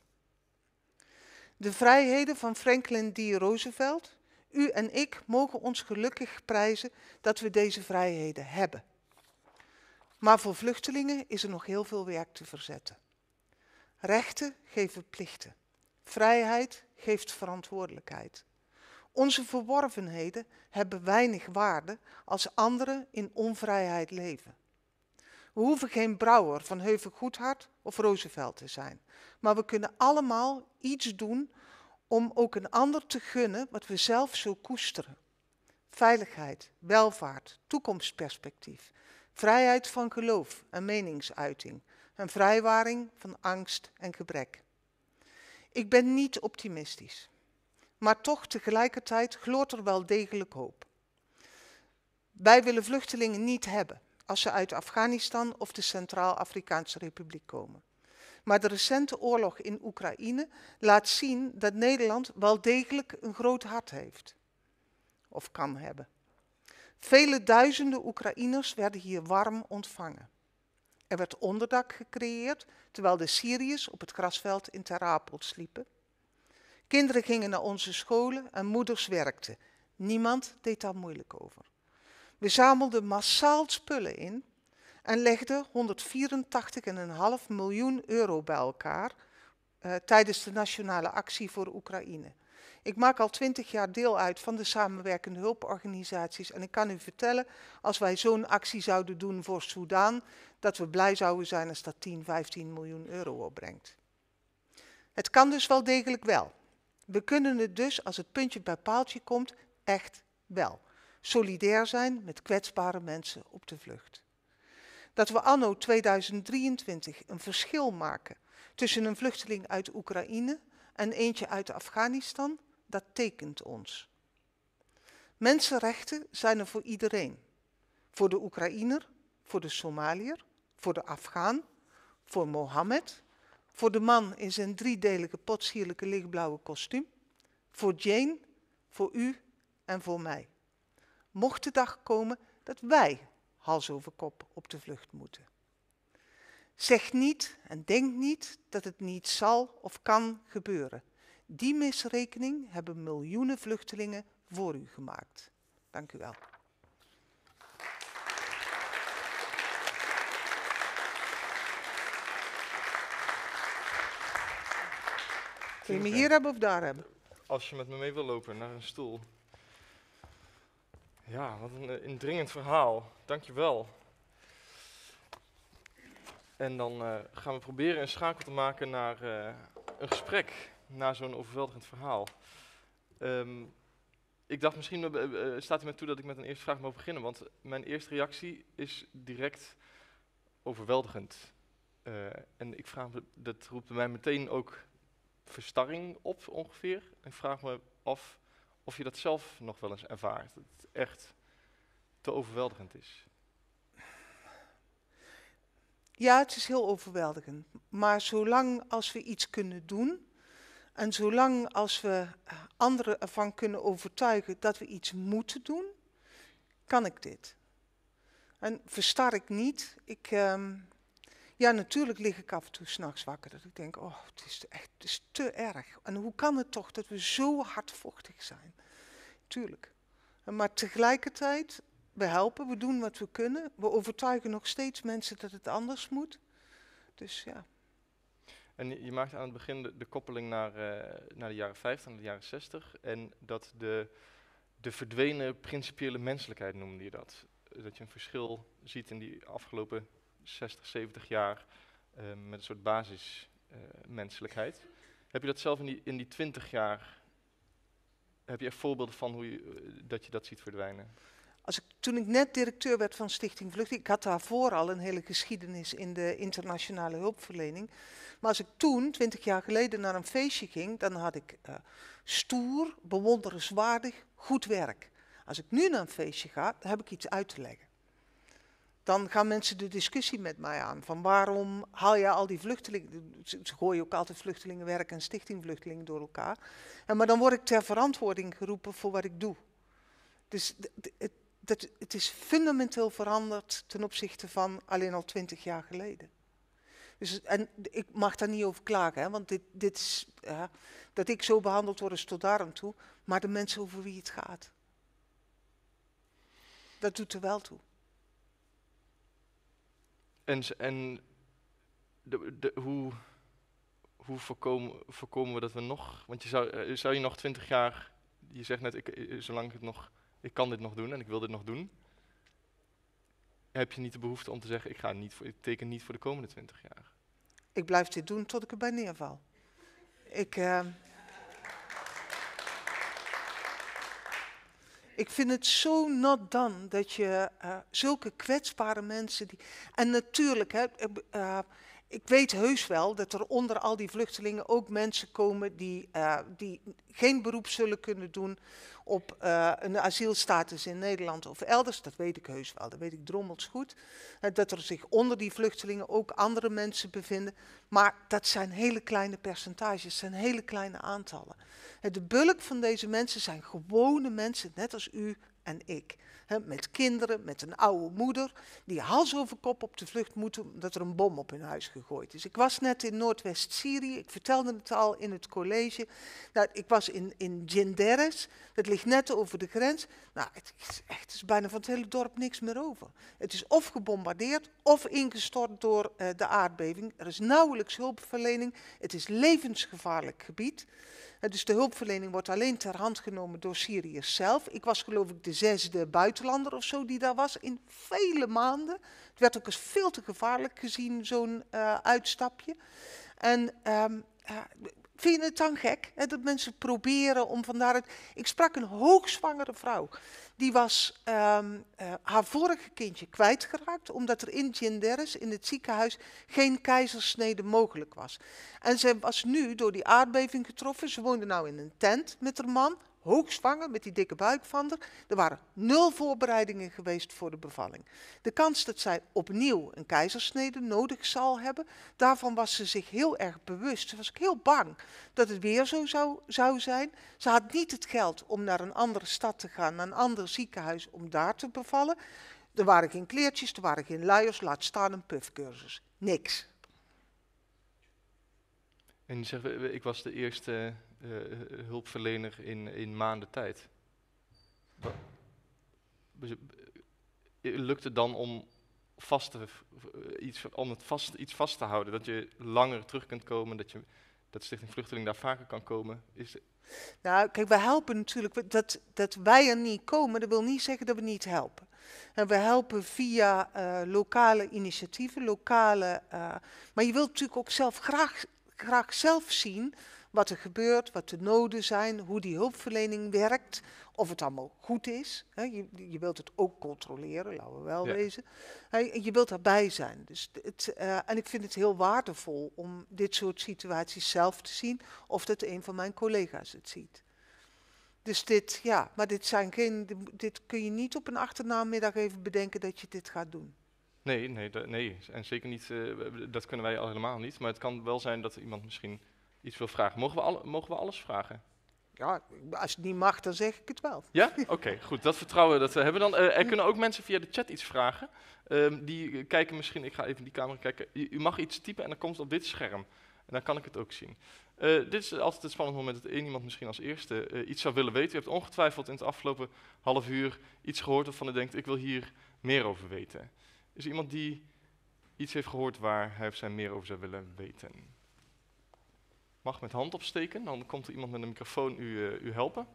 De vrijheden van Franklin D. Roosevelt, u en ik mogen ons gelukkig prijzen dat we deze vrijheden hebben. Maar voor vluchtelingen is er nog heel veel werk te verzetten. Rechten geven plichten. Vrijheid geeft verantwoordelijkheid. Onze verworvenheden hebben weinig waarde als anderen in onvrijheid leven. We hoeven geen Brouwer van Heuvel-Goedhart of Roosevelt te zijn. Maar we kunnen allemaal iets doen om ook een ander te gunnen wat we zelf zo koesteren. Veiligheid, welvaart, toekomstperspectief, vrijheid van geloof en meningsuiting en vrijwaring van angst en gebrek. Ik ben niet optimistisch, maar toch tegelijkertijd gloort er wel degelijk hoop. Wij willen vluchtelingen niet hebben als ze uit Afghanistan of de Centraal-Afrikaanse Republiek komen. Maar de recente oorlog in Oekraïne laat zien dat Nederland wel degelijk een groot hart heeft. Of kan hebben. Vele duizenden Oekraïners werden hier warm ontvangen. Er werd onderdak gecreëerd terwijl de Syriërs op het grasveld in Ter Apel sliepen. Kinderen gingen naar onze scholen en moeders werkten. Niemand deed daar moeilijk over. We zamelden massaal spullen in en legden honderdvierentachtig komma vijf miljoen euro bij elkaar uh, tijdens de nationale actie voor Oekraïne. Ik maak al twintig jaar deel uit van de samenwerkende hulporganisaties en ik kan u vertellen, als wij zo'n actie zouden doen voor Soedan, dat we blij zouden zijn als dat tien, vijftien miljoen euro opbrengt. Het kan dus wel degelijk wel. We kunnen het dus, als het puntje bij paaltje komt, echt wel. Solidair zijn met kwetsbare mensen op de vlucht. Dat we anno tweeduizend drieëntwintig een verschil maken tussen een vluchteling uit Oekraïne en eentje uit Afghanistan, dat tekent ons. Mensenrechten zijn er voor iedereen. Voor de Oekraïner, voor de Somaliër, voor de Afghaan, voor Mohammed, voor de man in zijn driedelige potsierlijke lichtblauwe kostuum, voor Jane, voor u en voor mij. Mocht de dag komen dat wij hals over kop op de vlucht moeten. Zeg niet en denk niet dat het niet zal of kan gebeuren. Die misrekening hebben miljoenen vluchtelingen voor u gemaakt. Dank u wel. Wil je me Tien hier hebben of daar hebben? Als je met me mee wil lopen naar een stoel. Ja, wat een uh, indringend verhaal. Dankjewel. En dan uh, gaan we proberen een schakel te maken naar uh, een gesprek, na zo'n overweldigend verhaal. Um, ik dacht misschien uh, uh, staat u mij toe dat ik met een eerste vraag mag beginnen, want mijn eerste reactie is direct overweldigend. Uh, en ik vraag me, dat roept bij mij meteen ook verstarring op ongeveer. Ik vraag me af of je dat zelf nog wel eens ervaart, dat het echt te overweldigend is. Ja, het is heel overweldigend. Maar zolang als we iets kunnen doen en zolang als we anderen ervan kunnen overtuigen dat we iets moeten doen, kan ik dit. En verstar ik niet. Ik, um, ja, natuurlijk lig ik af en toe 's nachts wakker. Dat ik denk, oh, het is echt het is te erg. En hoe kan het toch dat we zo hardvochtig zijn? Tuurlijk. Maar tegelijkertijd, we helpen, we doen wat we kunnen. We overtuigen nog steeds mensen dat het anders moet. Dus ja. En je, je maakte aan het begin de, de koppeling naar, uh, naar de jaren vijftig, naar de jaren zestig. En dat de, de verdwenen principiële menselijkheid noemde je dat. Dat je een verschil ziet in die afgelopen zestig, zeventig jaar uh, met een soort basismenselijkheid. Uh, heb je dat zelf in die, in die twintig jaar, heb je er voorbeelden van hoe je, uh, dat je dat ziet verdwijnen? Als ik, toen ik net directeur werd van Stichting Vluchtelingen, ik had daarvoor al een hele geschiedenis in de internationale hulpverlening. Maar als ik toen, twintig jaar geleden, naar een feestje ging, dan had ik uh, stoer, bewonderenswaardig, goed werk. Als ik nu naar een feestje ga, dan heb ik iets uit te leggen. Dan gaan mensen de discussie met mij aan, van waarom haal je al die vluchtelingen, ze, ze gooien ook altijd vluchtelingenwerk en Stichting Vluchtelingen door elkaar. En, maar dan word ik ter verantwoording geroepen voor wat ik doe. Dus het, dat, het is fundamenteel veranderd ten opzichte van alleen al twintig jaar geleden. Dus, en ik mag daar niet over klagen, hè, want dit, dit is, ja, dat ik zo behandeld word is tot daarom toe, maar de mensen over wie het gaat. Dat doet er wel toe. En, en de, de, hoe, hoe voorkomen, voorkomen we dat we nog, want je zou, zou je nog twintig jaar, je zegt net, ik, zolang ik het nog, ik kan dit nog doen en ik wil dit nog doen, heb je niet de behoefte om te zeggen, ik, ga niet voor, ik teken niet voor de komende twintig jaar? Ik blijf dit doen tot ik erbij neerval. Ik, uh, ik vind het zo not done dat je uh, zulke kwetsbare mensen die... En natuurlijk, hè, uh, ik weet heus wel dat er onder al die vluchtelingen ook mensen komen die, uh, die geen beroep zullen kunnen doen op uh, een asielstatus in Nederland of elders. Dat weet ik heus wel, dat weet ik drommels goed. Uh, dat er zich onder die vluchtelingen ook andere mensen bevinden. Maar dat zijn hele kleine percentages, zijn hele kleine aantallen. Uh, de bulk van deze mensen zijn gewone mensen, net als u en ik. He, met kinderen, met een oude moeder, die hals over kop op de vlucht moeten omdat er een bom op hun huis gegooid is. Ik was net in Noordwest-Syrië, ik vertelde het al in het college. Nou, ik was in, in Jinderes, dat ligt net over de grens. Nou, het is, echt, het is bijna van het hele dorp niks meer over. Het is of gebombardeerd of ingestort door uh, de aardbeving. Er is nauwelijks hulpverlening, het is levensgevaarlijk gebied. Uh, dus de hulpverlening wordt alleen ter hand genomen door Syriërs zelf. Ik was geloof ik de zesde buitenlander of zo die daar was in vele maanden. Het werd ook eens veel te gevaarlijk gezien, zo'n uh, uitstapje. En um, uh, vind je het dan gek, hè, dat mensen proberen om van daaruit... Ik sprak een hoogzwangere vrouw. Die was um, uh, haar vorige kindje kwijtgeraakt, omdat er in Jinderes, in het ziekenhuis, geen keizersnede mogelijk was. En ze was nu door die aardbeving getroffen. Ze woonde nou in een tent met haar man, hoogzwanger, met die dikke buik van haar. Er waren nul voorbereidingen geweest voor de bevalling. De kans dat zij opnieuw een keizersnede nodig zal hebben, daarvan was ze zich heel erg bewust. Ze was ook heel bang dat het weer zo zou, zou zijn. Ze had niet het geld om naar een andere stad te gaan, naar een ander ziekenhuis, om daar te bevallen. Er waren geen kleertjes, er waren geen luiers, laat staan een puffcursus. Niks. En je zegt, ik was de eerste uh, hulpverlener in, in maanden tijd. Lukt het dan om, vast te, iets, om het vast, iets vast te houden? Dat je langer terug kunt komen, dat je, dat Stichting Vluchteling daar vaker kan komen? Is de... Nou, kijk, we helpen natuurlijk. Dat, dat wij er niet komen, dat wil niet zeggen dat we niet helpen. En we helpen via uh, lokale initiatieven, lokale... Uh, maar je wilt natuurlijk ook zelf graag, graag zelf zien wat er gebeurt, wat de noden zijn, hoe die hulpverlening werkt, of het allemaal goed is. Hè. Je, je wilt het ook controleren, laten we wel Ja. wezen. Hè, je wilt daarbij zijn. Dus het, uh, en ik vind het heel waardevol om dit soort situaties zelf te zien, of dat een van mijn collega's het ziet. Dus dit, ja, maar dit zijn geen, dit kun je niet op een achternaamiddag even bedenken dat je dit gaat doen. Nee, nee, da- nee, en zeker niet, uh, dat kunnen wij al helemaal niet. Maar het kan wel zijn dat iemand misschien iets wil vragen. Mogen we, alle, mogen we alles vragen? Ja, als het niet mag, dan zeg ik het wel. Ja? Oké, okay, goed. Dat vertrouwen dat we hebben dan. Uh, er kunnen ook mensen via de chat iets vragen. Um, die uh, kijken misschien, ik ga even in die camera kijken. U, u mag iets typen en dan komt het op dit scherm. En dan kan ik het ook zien. Uh, dit is altijd het spannende moment dat één iemand misschien als eerste uh, iets zou willen weten. U hebt ongetwijfeld in het afgelopen half uur iets gehoord waarvan u denkt, ik wil hier meer over weten. Is er iemand die iets heeft gehoord waar hij of zij meer over zou willen weten? Mag met hand opsteken, dan komt er iemand met een microfoon u, uh, u helpen.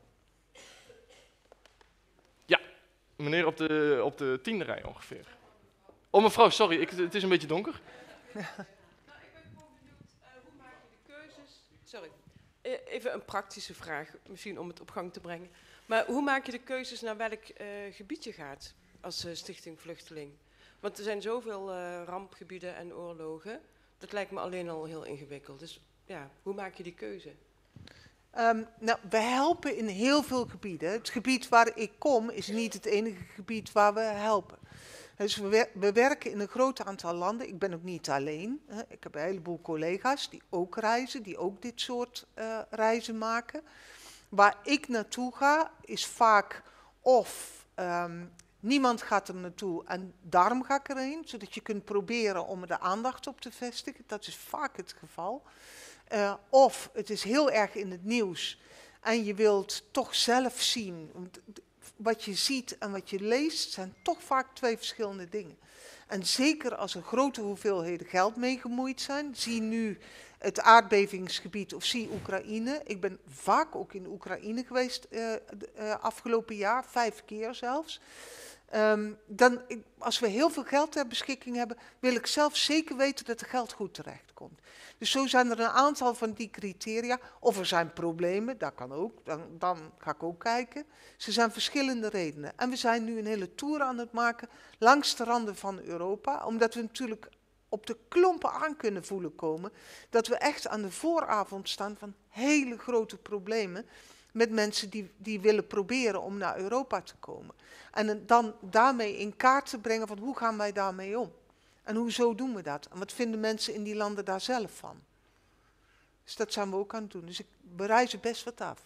Ja, meneer op de, op de tiende rij ongeveer. Oh mevrouw, sorry, ik, het is een beetje donker. Nou, ik ben gewoon benieuwd, uh, hoe maak je de keuzes... Sorry, E- even een praktische vraag, misschien om het op gang te brengen. Maar hoe maak je de keuzes naar welk uh, gebied je gaat als uh, Stichting Vluchteling? Want er zijn zoveel uh, rampgebieden en oorlogen, dat lijkt me alleen al heel ingewikkeld. Dus ja, hoe maak je die keuze? Um, nou, we helpen in heel veel gebieden. Het gebied waar ik kom is niet het enige gebied waar we helpen. Dus we, wer we werken in een groot aantal landen. Ik ben ook niet alleen. Hè. Ik heb een heleboel collega's die ook reizen, die ook dit soort uh, reizen maken. Waar ik naartoe ga is vaak of um, niemand gaat er naartoe en daarom ga ik erheen. Zodat je kunt proberen om er de aandacht op te vestigen. Dat is vaak het geval. Uh, of het is heel erg in het nieuws en je wilt toch zelf zien. Want wat je ziet en wat je leest zijn toch vaak twee verschillende dingen. En zeker als er grote hoeveelheden geld mee gemoeid zijn. Zie nu het aardbevingsgebied of zie Oekraïne. Ik ben vaak ook in Oekraïne geweest uh, uh, afgelopen jaar, vijf keer zelfs. Um, dan, als we heel veel geld ter beschikking hebben, wil ik zelf zeker weten dat het geld goed terechtkomt. Dus zo zijn er een aantal van die criteria. Of er zijn problemen, dat kan ook, dan, dan ga ik ook kijken. Ze zijn verschillende redenen. En we zijn nu een hele tour aan het maken langs de randen van Europa, omdat we natuurlijk op de klompen aan kunnen voelen komen, dat we echt aan de vooravond staan van hele grote problemen met mensen die, die willen proberen om naar Europa te komen. En dan daarmee in kaart te brengen van hoe gaan wij daarmee om? En hoezo doen we dat? En wat vinden mensen in die landen daar zelf van? Dus dat zijn we ook aan het doen. Dus ik, we reizen best wat af.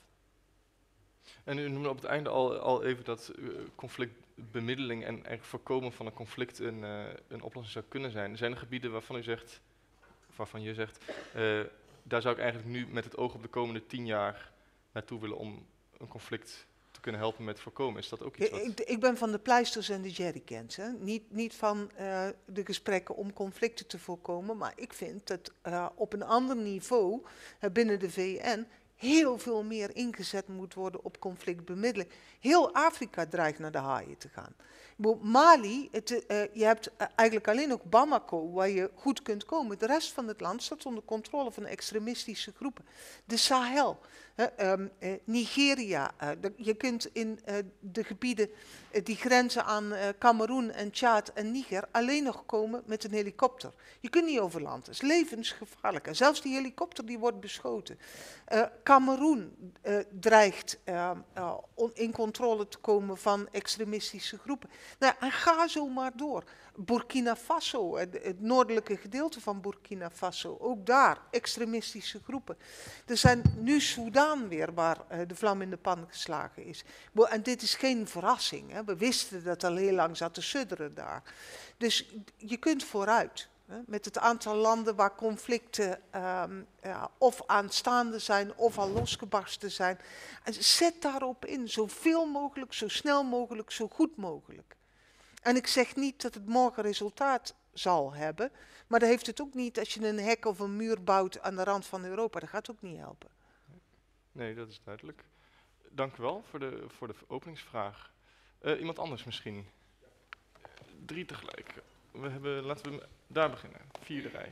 En u noemde op het einde al, al even dat uh, conflictbemiddeling en eigenlijk voorkomen van een conflict een, uh, een oplossing zou kunnen zijn. Zijn er gebieden waarvan u zegt, waarvan je zegt, uh, daar zou ik eigenlijk nu met het oog op de komende tien jaar naartoe willen om een conflict te kunnen helpen met voorkomen? Is dat ook iets wat... Ik, ik ben van de pleisters en de jerrycans. Hè. Niet, niet van uh, de gesprekken om conflicten te voorkomen, maar ik vind dat uh, op een ander niveau uh, binnen de V N heel veel meer ingezet moet worden op conflictbemiddeling. Heel Afrika dreigt naar de haaien te gaan. Mali, het, uh, je hebt uh, eigenlijk alleen nog Bamako waar je goed kunt komen. De rest van het land staat onder controle van extremistische groepen. De Sahel, uh, um, uh, Nigeria, uh, de, je kunt in uh, de gebieden uh, die grenzen aan uh, Cameroen en Tjaad en Niger alleen nog komen met een helikopter. Je kunt niet over land, dat is levensgevaarlijk. En zelfs die helikopter die wordt beschoten. Uh, Cameroen uh, dreigt uh, uh, on, in controle te komen van extremistische groepen. Nou, en ga zo maar door. Burkina Faso, het, het noordelijke gedeelte van Burkina Faso, ook daar extremistische groepen. Er zijn nu Soedan weer waar uh, de vlam in de pan geslagen is. En dit is geen verrassing. Hè. We wisten dat al heel lang zat te sudderen daar. Dus je kunt vooruit. Hè, met het aantal landen waar conflicten um, ja, of aanstaande zijn of al losgebarsten zijn. En zet daarop in, zoveel mogelijk, zo snel mogelijk, zo goed mogelijk. En ik zeg niet dat het morgen resultaat zal hebben. Maar dan heeft het ook niet als je een hek of een muur bouwt aan de rand van Europa. Dat gaat ook niet helpen. Nee, dat is duidelijk. Dank u wel voor de, voor de openingsvraag. Uh, iemand anders misschien? Drie tegelijk. We hebben, laten we daar beginnen. Vierde rij.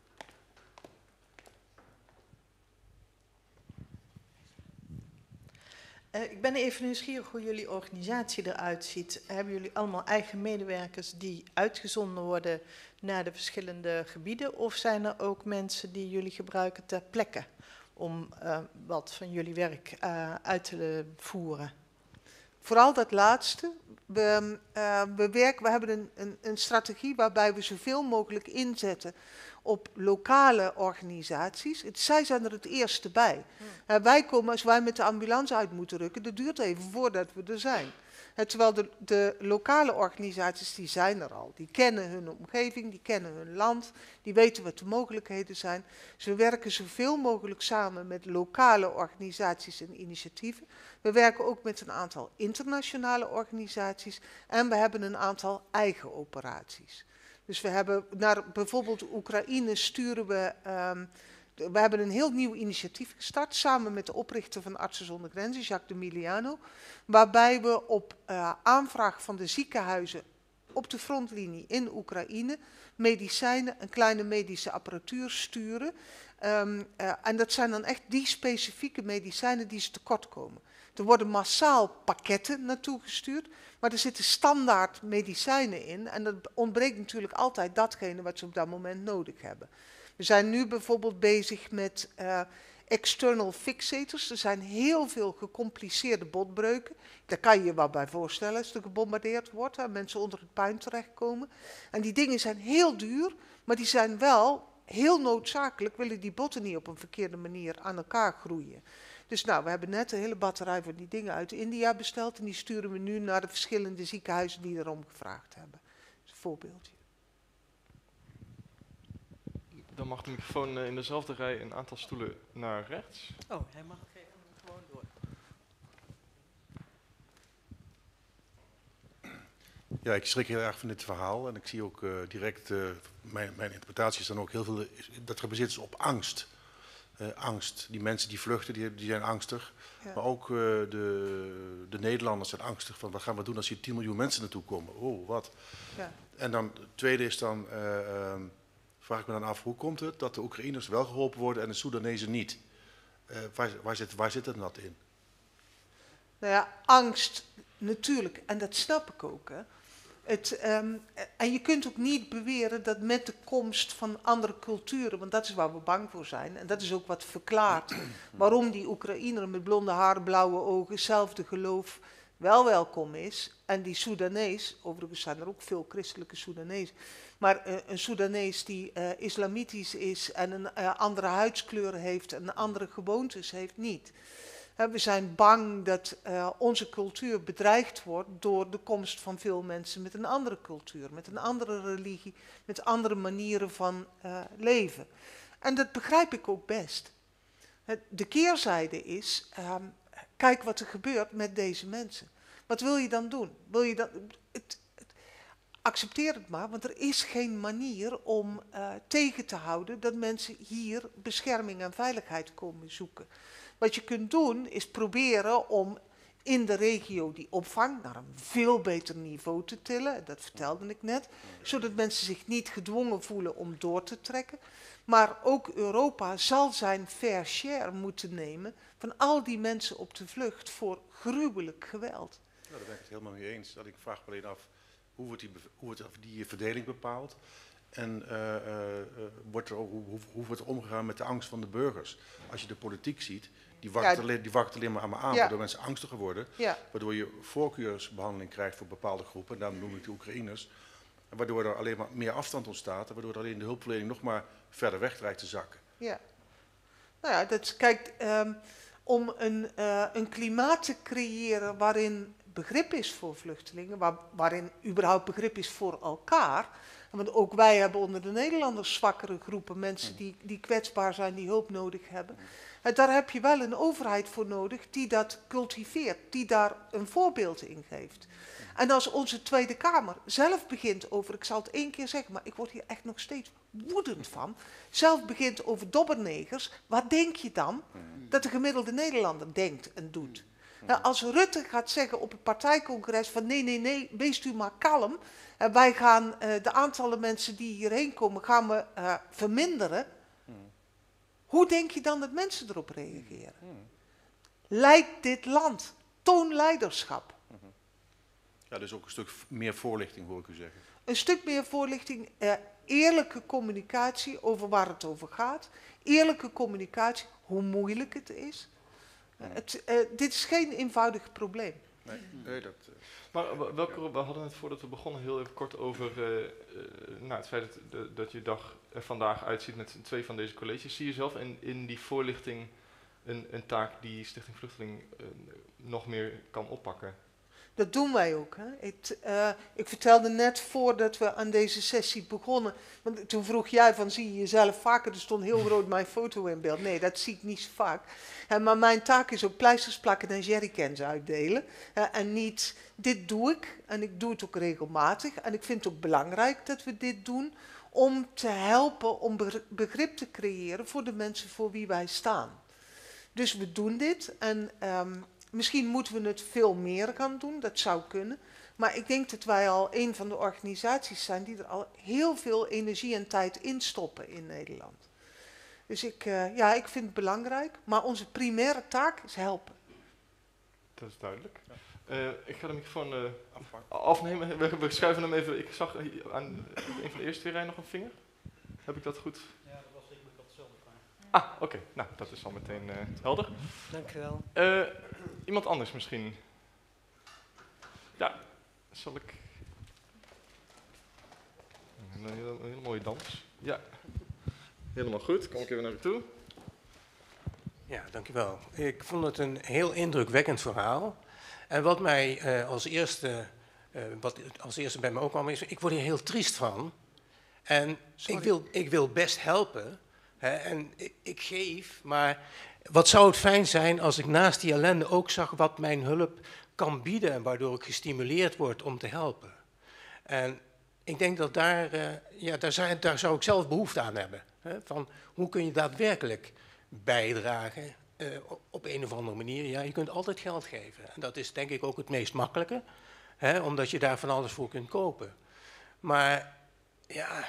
Uh, ik ben even nieuwsgierig hoe jullie organisatie eruit ziet. Hebben jullie allemaal eigen medewerkers die uitgezonden worden naar de verschillende gebieden? Of zijn er ook mensen die jullie gebruiken ter plekke om uh, wat van jullie werk uh, uit te voeren? Vooral dat laatste. We, uh, we, werken, we hebben een, een, een strategie waarbij we zoveel mogelijk inzetten op lokale organisaties. Het, zij zijn er het eerste bij. Hmm. Uh, wij komen, als wij met de ambulance uit moeten rukken, dat duurt even voordat we er zijn. Uh, terwijl de, de lokale organisaties, die zijn er al. Die kennen hun omgeving, die kennen hun land, die weten wat de mogelijkheden zijn. Ze werken zoveel mogelijk samen met lokale organisaties en initiatieven. We werken ook met een aantal internationale organisaties en we hebben een aantal eigen operaties. Dus we hebben naar bijvoorbeeld Oekraïne sturen we, um, de, we hebben een heel nieuw initiatief gestart samen met de oprichter van Artsen zonder Grenzen, Jacques de Miliano, waarbij we op uh, aanvraag van de ziekenhuizen op de frontlinie in Oekraïne medicijnen en kleine medische apparatuur sturen. Um, uh, en dat zijn dan echt die specifieke medicijnen die ze tekort komen. Er worden massaal pakketten naartoe gestuurd, maar er zitten standaard medicijnen in en dat ontbreekt natuurlijk altijd datgene wat ze op dat moment nodig hebben. We zijn nu bijvoorbeeld bezig met uh, external fixators. Er zijn heel veel gecompliceerde botbreuken. Daar kan je je wat bij voorstellen als er gebombardeerd wordt en mensen onder het puin terechtkomen. En die dingen zijn heel duur, maar die zijn wel heel noodzakelijk, willen die botten niet op een verkeerde manier aan elkaar groeien. Dus nou, we hebben net een hele batterij van die dingen uit India besteld en die sturen we nu naar de verschillende ziekenhuizen die erom gevraagd hebben. Dat is een voorbeeldje. Dan mag de microfoon in dezelfde rij een aantal stoelen naar rechts. Oh, hij mag gewoon door. Ja, ik schrik heel erg van dit verhaal en ik zie ook uh, direct, uh, mijn, mijn interpretatie is dan ook heel veel, dat gebaseerd is op angst. Uh, angst. Die mensen die vluchten, die, die zijn angstig. Ja. Maar ook uh, de, de Nederlanders zijn angstig van wat gaan we doen als hier tien miljoen mensen naartoe komen. Oh, wat. Ja. En dan het tweede is dan, uh, uh, vraag ik me dan af, hoe komt het dat de Oekraïners wel geholpen worden en de Soedanezen niet? Uh, waar, waar, zit, waar zit het dat in? Nou ja, angst natuurlijk, en dat snap ik ook. Hè. Het, um, en je kunt ook niet beweren dat met de komst van andere culturen, want dat is waar we bang voor zijn, en dat is ook wat verklaart waarom die Oekraïner met blonde haar, blauwe ogen, hetzelfde geloof wel welkom is. En die Soedanees, overigens zijn er ook veel christelijke Soedanees, maar uh, een Soedanees die uh, islamitisch is en een uh, andere huidskleur heeft en andere gewoontes heeft niet. We zijn bang dat uh, onze cultuur bedreigd wordt door de komst van veel mensen met een andere cultuur, met een andere religie, met andere manieren van uh, leven. En dat begrijp ik ook best. De keerzijde is, um, kijk wat er gebeurt met deze mensen. Wat wil je dan doen? Wil je dan, het, het, accepteer het maar, want er is geen manier om uh, tegen te houden dat mensen hier bescherming en veiligheid komen zoeken. Wat je kunt doen is proberen om in de regio die opvang naar een veel beter niveau te tillen. Dat vertelde ik net. Zodat mensen zich niet gedwongen voelen om door te trekken. Maar ook Europa zal zijn fair share moeten nemen van al die mensen op de vlucht voor gruwelijk geweld. Ja, daar ben ik het helemaal mee eens. Dat ik vraag me alleen af hoe wordt die, hoe wordt die verdeling bepaald. En uh, uh, wordt er, hoe, hoe wordt er omgegaan met de angst van de burgers? Als je de politiek ziet, die wacht, ja, alleen, die wacht alleen maar aan me aan, ja, waardoor mensen angstiger worden. Ja. Waardoor je voorkeursbehandeling krijgt voor bepaalde groepen, en daarom noem ik de Oekraïners. En waardoor er alleen maar meer afstand ontstaat en waardoor er alleen de hulpverlening nog maar verder weg dreigt te zakken. Ja. Nou ja, dat, kijk, um, om een, uh, een klimaat te creëren waarin begrip is voor vluchtelingen, waar, waarin überhaupt begrip is voor elkaar, Want ook wij hebben onder de Nederlanders zwakkere groepen, mensen die, die kwetsbaar zijn, die hulp nodig hebben. En daar heb je wel een overheid voor nodig die dat cultiveert, die daar een voorbeeld in geeft. En als onze Tweede Kamer zelf begint over, ik zal het één keer zeggen, maar ik word hier echt nog steeds woedend van, zelf begint over dobbernegers, wat denk je dan dat de gemiddelde Nederlander denkt en doet? Nou, als Rutte gaat zeggen op het partijcongres van nee, nee, nee, wees u maar kalm. En wij gaan uh, de aantallen mensen die hierheen komen, gaan we uh, verminderen. Hmm. Hoe denk je dan dat mensen erop reageren? Hmm. Leid dit land. Toon leiderschap. Hmm. Ja, dus ook een stuk meer voorlichting, hoor ik u zeggen. Een stuk meer voorlichting, uh, eerlijke communicatie over waar het over gaat. Eerlijke communicatie, hoe moeilijk het is. Uh, het, uh, dit is geen eenvoudig probleem. Nee, nee dat... Uh... Maar welke, we hadden het voordat we begonnen heel even kort over uh, uh, nou, het feit dat, de, dat je dag er vandaag uitziet met twee van deze colleges. Zie je zelf in, in die voorlichting een, een taak die Stichting Vluchteling uh, nog meer kan oppakken? Dat doen wij ook. Hè. Ik, uh, ik vertelde net voordat we aan deze sessie begonnen, want toen vroeg jij van zie je jezelf vaker, er stond heel groot mijn foto in beeld. Nee, dat zie ik niet zo vaak. Uh, maar mijn taak is ook pleisters plakken en jerrycans uitdelen. Uh, en niet, dit doe ik en ik doe het ook regelmatig. En ik vind het ook belangrijk dat we dit doen om te helpen om begrip te creëren voor de mensen voor wie wij staan. Dus we doen dit en... Um, Misschien moeten we het veel meer gaan doen, dat zou kunnen. Maar ik denk dat wij al een van de organisaties zijn die er al heel veel energie en tijd in stoppen in Nederland. Dus ik, uh, ja, ik vind het belangrijk, maar onze primaire taak is helpen. Dat is duidelijk. Uh, ik ga de microfoon uh, afnemen. We, we schuiven hem even. Ik zag aan een van de eerste twee rijen nog een vinger. Heb ik dat goed? Ja, dat was ik, maar ik had hetzelfde vraag. Ah, oké. Okay. Nou, dat is al meteen uh, helder. Dank u wel. Uh, iemand anders misschien? Ja, zal ik... Een hele, een hele mooie dans. Ja, helemaal goed. Kom ik even naar u toe. Ja, dank u wel. Ik vond het een heel indrukwekkend verhaal. En wat mij uh, als, eerste, uh, wat als eerste bij me ook kwam is, ik word hier heel triest van. En ik wil, ik wil best helpen. Hè, en ik, ik geef, maar wat zou het fijn zijn als ik naast die ellende ook zag wat mijn hulp kan bieden en waardoor ik gestimuleerd word om te helpen. En ik denk dat daar, uh, ja, daar, zijn, daar zou ik zelf behoefte aan hebben. Hè, van hoe kun je daadwerkelijk bijdragen uh, op een of andere manier. Ja, je kunt altijd geld geven. En dat is denk ik ook het meest makkelijke, hè, omdat je daar van alles voor kunt kopen. Maar ja,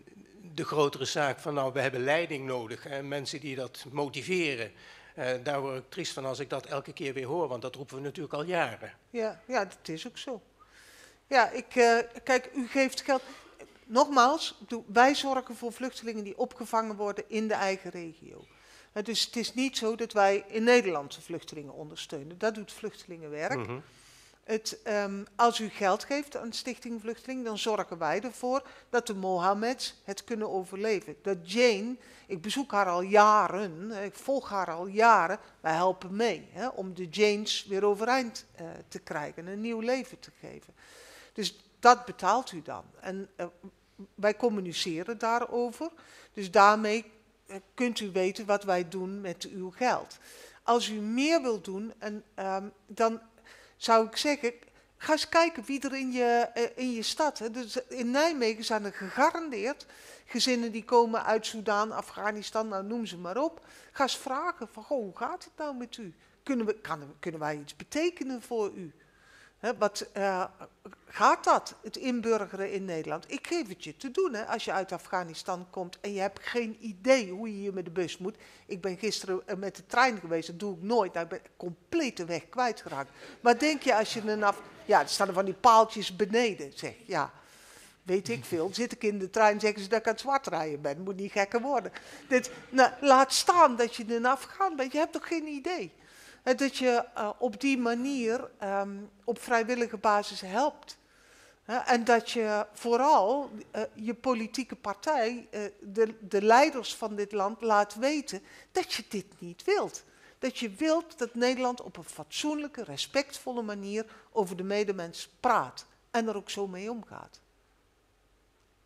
de grotere zaak van nou, we hebben leiding nodig en mensen die dat motiveren. Uh, daar word ik triest van als ik dat elke keer weer hoor, want dat roepen we natuurlijk al jaren. Ja, ja, dat is ook zo. Ja, ik, uh, kijk, u geeft geld. Nogmaals, wij zorgen voor vluchtelingen die opgevangen worden in de eigen regio. Uh, dus het is niet zo dat wij in Nederland de vluchtelingen ondersteunen. Dat doet vluchtelingenwerk. Mm-hmm. Het, um, als u geld geeft aan Stichting Vluchteling, dan zorgen wij ervoor dat de Mohammeds het kunnen overleven. Dat Jane, ik bezoek haar al jaren, ik volg haar al jaren, wij helpen mee hè, om de Janes weer overeind uh, te krijgen, een nieuw leven te geven. Dus dat betaalt u dan. En uh, wij communiceren daarover, dus daarmee uh, kunt u weten wat wij doen met uw geld. Als u meer wilt doen, en, um, dan... zou ik zeggen, ga eens kijken wie er in je, uh, in je stad... Hè. Dus in Nijmegen zijn er gegarandeerd gezinnen die komen uit Soedan, Afghanistan, nou noem ze maar op. Ga eens vragen van, goh, hoe gaat het nou met u? Kunnen, we, kan, kunnen wij iets betekenen voor u? Hè, wat, uh, gaat dat, het inburgeren in Nederland? Ik geef het je te doen, hè, als je uit Afghanistan komt en je hebt geen idee hoe je hier met de bus moet. Ik ben gisteren uh, met de trein geweest, dat doe ik nooit. Nou, ik ben compleet de weg kwijtgeraakt. Maar denk je als je een af... Ja, er staan er van die paaltjes beneden, zeg. Ja, weet ik veel. Zit ik in de trein, zeggen ze dat ik aan het zwart rijden ben. Moet niet gekker worden. Dit, nou, laat staan dat je een Afghaan bent. Je hebt toch geen idee? Dat je uh, op die manier um, op vrijwillige basis helpt. Uh, en dat je vooral uh, je politieke partij, uh, de, de leiders van dit land, laat weten dat je dit niet wilt. Dat je wilt dat Nederland op een fatsoenlijke, respectvolle manier over de medemens praat. En er ook zo mee omgaat.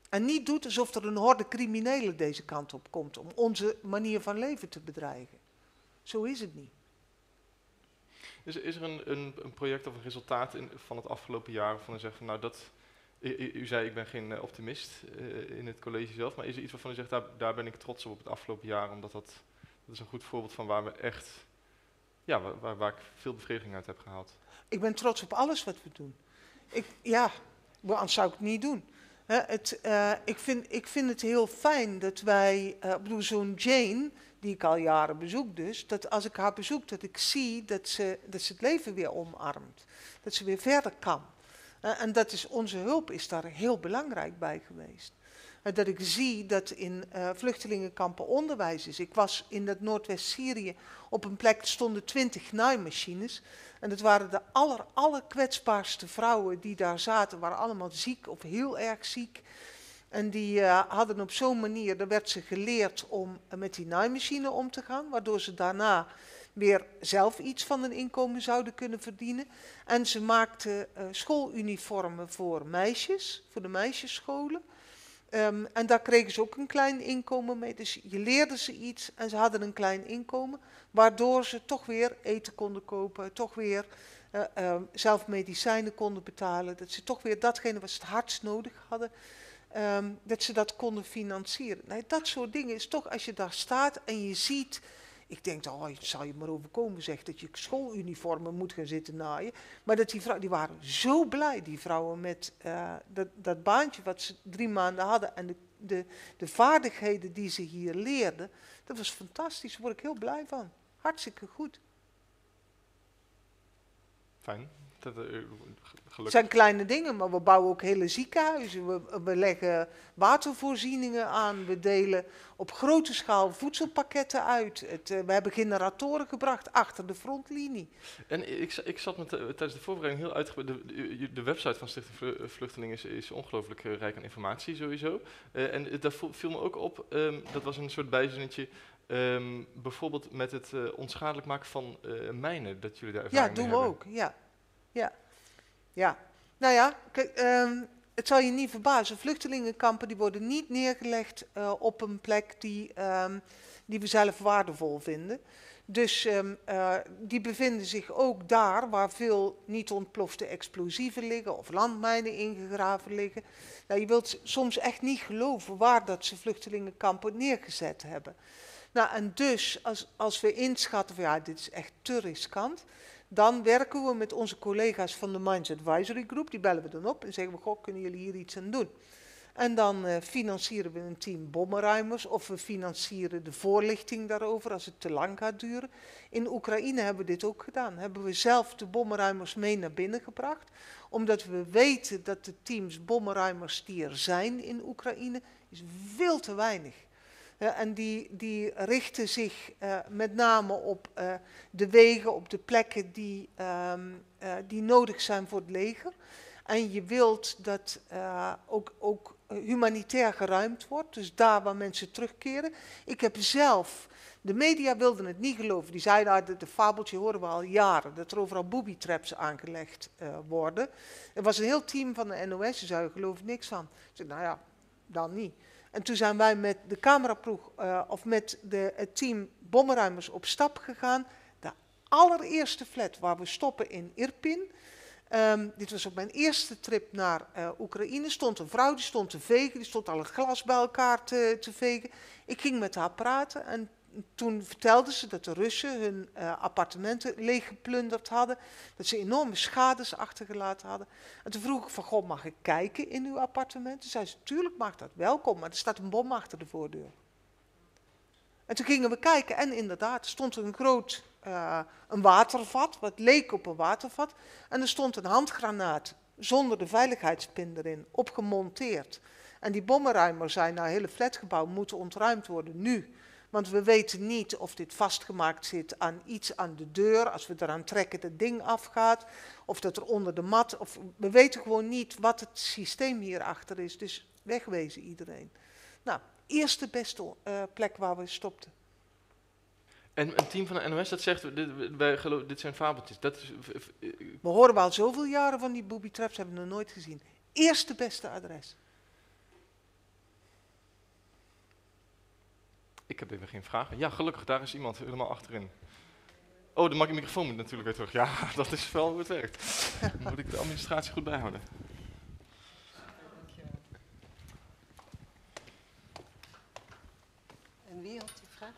En niet doet alsof er een horde criminelen deze kant op komt om onze manier van leven te bedreigen. Zo is het niet. Is, is er een, een, een project of een resultaat in, van het afgelopen jaar waarvan u zegt van nou dat, u, u zei ik ben geen uh, optimist uh, in het college zelf, maar is er iets waarvan u zegt daar, daar ben ik trots op het afgelopen jaar, omdat dat, dat is een goed voorbeeld van waar we echt, ja, waar, waar, waar ik veel bevrediging uit heb gehaald. Ik ben trots op alles wat we doen. Ik, ja, anders zou ik het niet doen. He, het, uh, ik, vind, ik vind het heel fijn dat wij, uh, ik bedoel zo'n Jane, die ik al jaren bezoek dus, dat als ik haar bezoek, dat ik zie dat ze, dat ze het leven weer omarmt. Dat ze weer verder kan. Uh, en dat is, onze hulp is daar heel belangrijk bij geweest. Uh, dat ik zie dat in uh, vluchtelingenkampen onderwijs is. Ik was in dat Noordwest-Syrië op een plek, er stonden twintig naaimachines. En dat waren de aller, aller kwetsbaarste vrouwen die daar zaten, waren allemaal ziek of heel erg ziek. En die uh, hadden op zo'n manier, daar werd ze geleerd om uh, met die naaimachine om te gaan, waardoor ze daarna weer zelf iets van een inkomen zouden kunnen verdienen. En ze maakten uh, schooluniformen voor meisjes, voor de meisjesscholen. Um, en daar kregen ze ook een klein inkomen mee. Dus je leerde ze iets en ze hadden een klein inkomen, waardoor ze toch weer eten konden kopen, toch weer uh, uh, zelf medicijnen konden betalen, dat ze toch weer datgene wat ze het hardst nodig hadden, um, dat ze dat konden financieren. Nou, dat soort dingen is toch, als je daar staat en je ziet, ik denk, oh, het zal je maar overkomen, zeg, dat je schooluniformen moet gaan zitten naaien. Maar dat die vrouwen, die waren zo blij, die vrouwen, met uh, dat, dat baantje wat ze drie maanden hadden en de, de, de vaardigheden die ze hier leerden. Dat was fantastisch, daar word ik heel blij van. Hartstikke goed. Fijn. Dat, uh, Het zijn kleine dingen, maar we bouwen ook hele ziekenhuizen. We, we leggen watervoorzieningen aan. We delen op grote schaal voedselpakketten uit. Het, uh, we hebben generatoren gebracht achter de frontlinie. En ik, ik zat met, uh, tijdens de voorbereiding heel uitgebreid. De, de, de website van Stichting Vluchtelingen is, is ongelooflijk uh, rijk aan informatie sowieso. Uh, en uh, daar viel me ook op, um, dat was een soort bijzinnetje. Um, bijvoorbeeld met het uh, onschadelijk maken van uh, mijnen, dat jullie daar ervaring mee hebben. Ja, doen we ook. Ja. Ja. Ja, nou ja, kijk, um, het zal je niet verbazen. Vluchtelingenkampen die worden niet neergelegd uh, op een plek die, um, die we zelf waardevol vinden. Dus um, uh, die bevinden zich ook daar waar veel niet ontplofte explosieven liggen of landmijnen ingegraven liggen. Nou, je wilt soms echt niet geloven waar dat ze vluchtelingenkampen neergezet hebben. Nou, en dus als, als we inschatten van ja, dit is echt te riskant, dan werken we met onze collega's van de Mines Advisory Group, die bellen we dan op en zeggen we, goh, kunnen jullie hier iets aan doen? En dan uh, financieren we een team bommenruimers of we financieren de voorlichting daarover als het te lang gaat duren. In Oekraïne hebben we dit ook gedaan. Hebben we zelf de bommenruimers mee naar binnen gebracht, omdat we weten dat de teams bommenruimers die er zijn in Oekraïne, is veel te weinig. Ja, en die, die richten zich uh, met name op uh, de wegen, op de plekken die, um, uh, die nodig zijn voor het leger. En je wilt dat uh, ook, ook humanitair geruimd wordt, dus daar waar mensen terugkeren. Ik heb zelf, de media wilden het niet geloven, die zeiden, ah, de fabeltje horen we al jaren, dat er overal booby-traps aangelegd uh, worden. Er was een heel team van de N O S, die zei, geloof niks van. Ik zei, nou ja, dan niet. En toen zijn wij met de cameraploeg, uh, of met de, het team bommenruimers op stap gegaan. De allereerste flat waar we stoppen in Irpin. Um, dit was op mijn eerste trip naar uh, Oekraïne. Stond een vrouw, die stond te vegen, die stond al het glas bij elkaar te, te vegen. Ik ging met haar praten en toen vertelde ze dat de Russen hun uh, appartementen leeggeplunderd hadden. Dat ze enorme schades achtergelaten hadden. En toen vroeg ik van, goh, mag ik kijken in uw appartement? Toen zei ze, tuurlijk mag dat, welkom, maar er staat een bom achter de voordeur. En toen gingen we kijken en inderdaad, er stond een groot uh, een watervat, wat leek op een watervat. En er stond een handgranaat zonder de veiligheidspin erin, opgemonteerd. En die bommenruimers zei, nou, het hele flatgebouw moet ontruimd worden nu. Want we weten niet of dit vastgemaakt zit aan iets aan de deur. Als we eraan trekken, dat ding afgaat. Of dat er onder de mat. Of, we weten gewoon niet wat het systeem hierachter is. Dus wegwezen iedereen. Nou, eerste beste uh, plek waar we stopten. En een team van de N O S dat zegt, dit, wij geloof, dit zijn fabeltjes. Dat is, we horen wel zoveel jaren van die booby traps, hebben we nog nooit gezien. Eerste beste adres. Ik heb even geen vragen. Ja, gelukkig, daar is iemand helemaal achterin. Oh, de microfoon moet natuurlijk weer terug. Ja, dat is wel hoe het werkt. Dan moet ik de administratie goed bijhouden. En wie had die vraag?